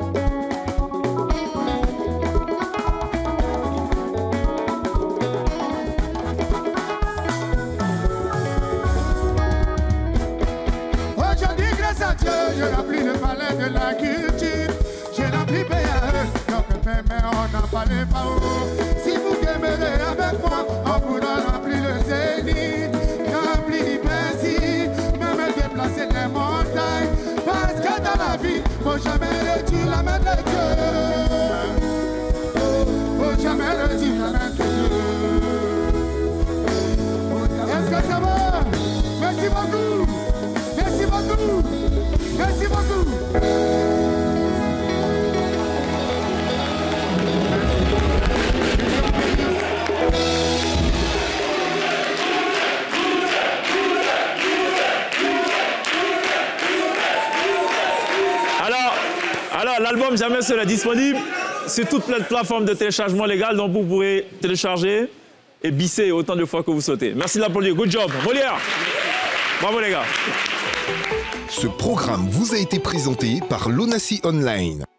Aujourd'hui, grâce à Dieu, je remplis le palais de la culture. J'ai rempli PAE, donc mais on n'en parlait pas haut. Si vous demeurez avec moi, on pourra remplir le zénith, remplir l'hypercie, même déplacer des montagnes. Parce que dans la vie, faut jamais retirer la main de Dieu. Faut jamais retirer la main de Dieu. Est-ce que ça va? Merci beaucoup. Merci beaucoup. Merci beaucoup. Alors l'album Jamais Seul est disponible sur toutes les plateformes de téléchargement légal, donc vous pourrez télécharger et bisser autant de fois que vous souhaitez. Merci de l'applaudir. Good job. Molière. Bravo les gars. Ce programme vous a été présenté par l'Onassi Online.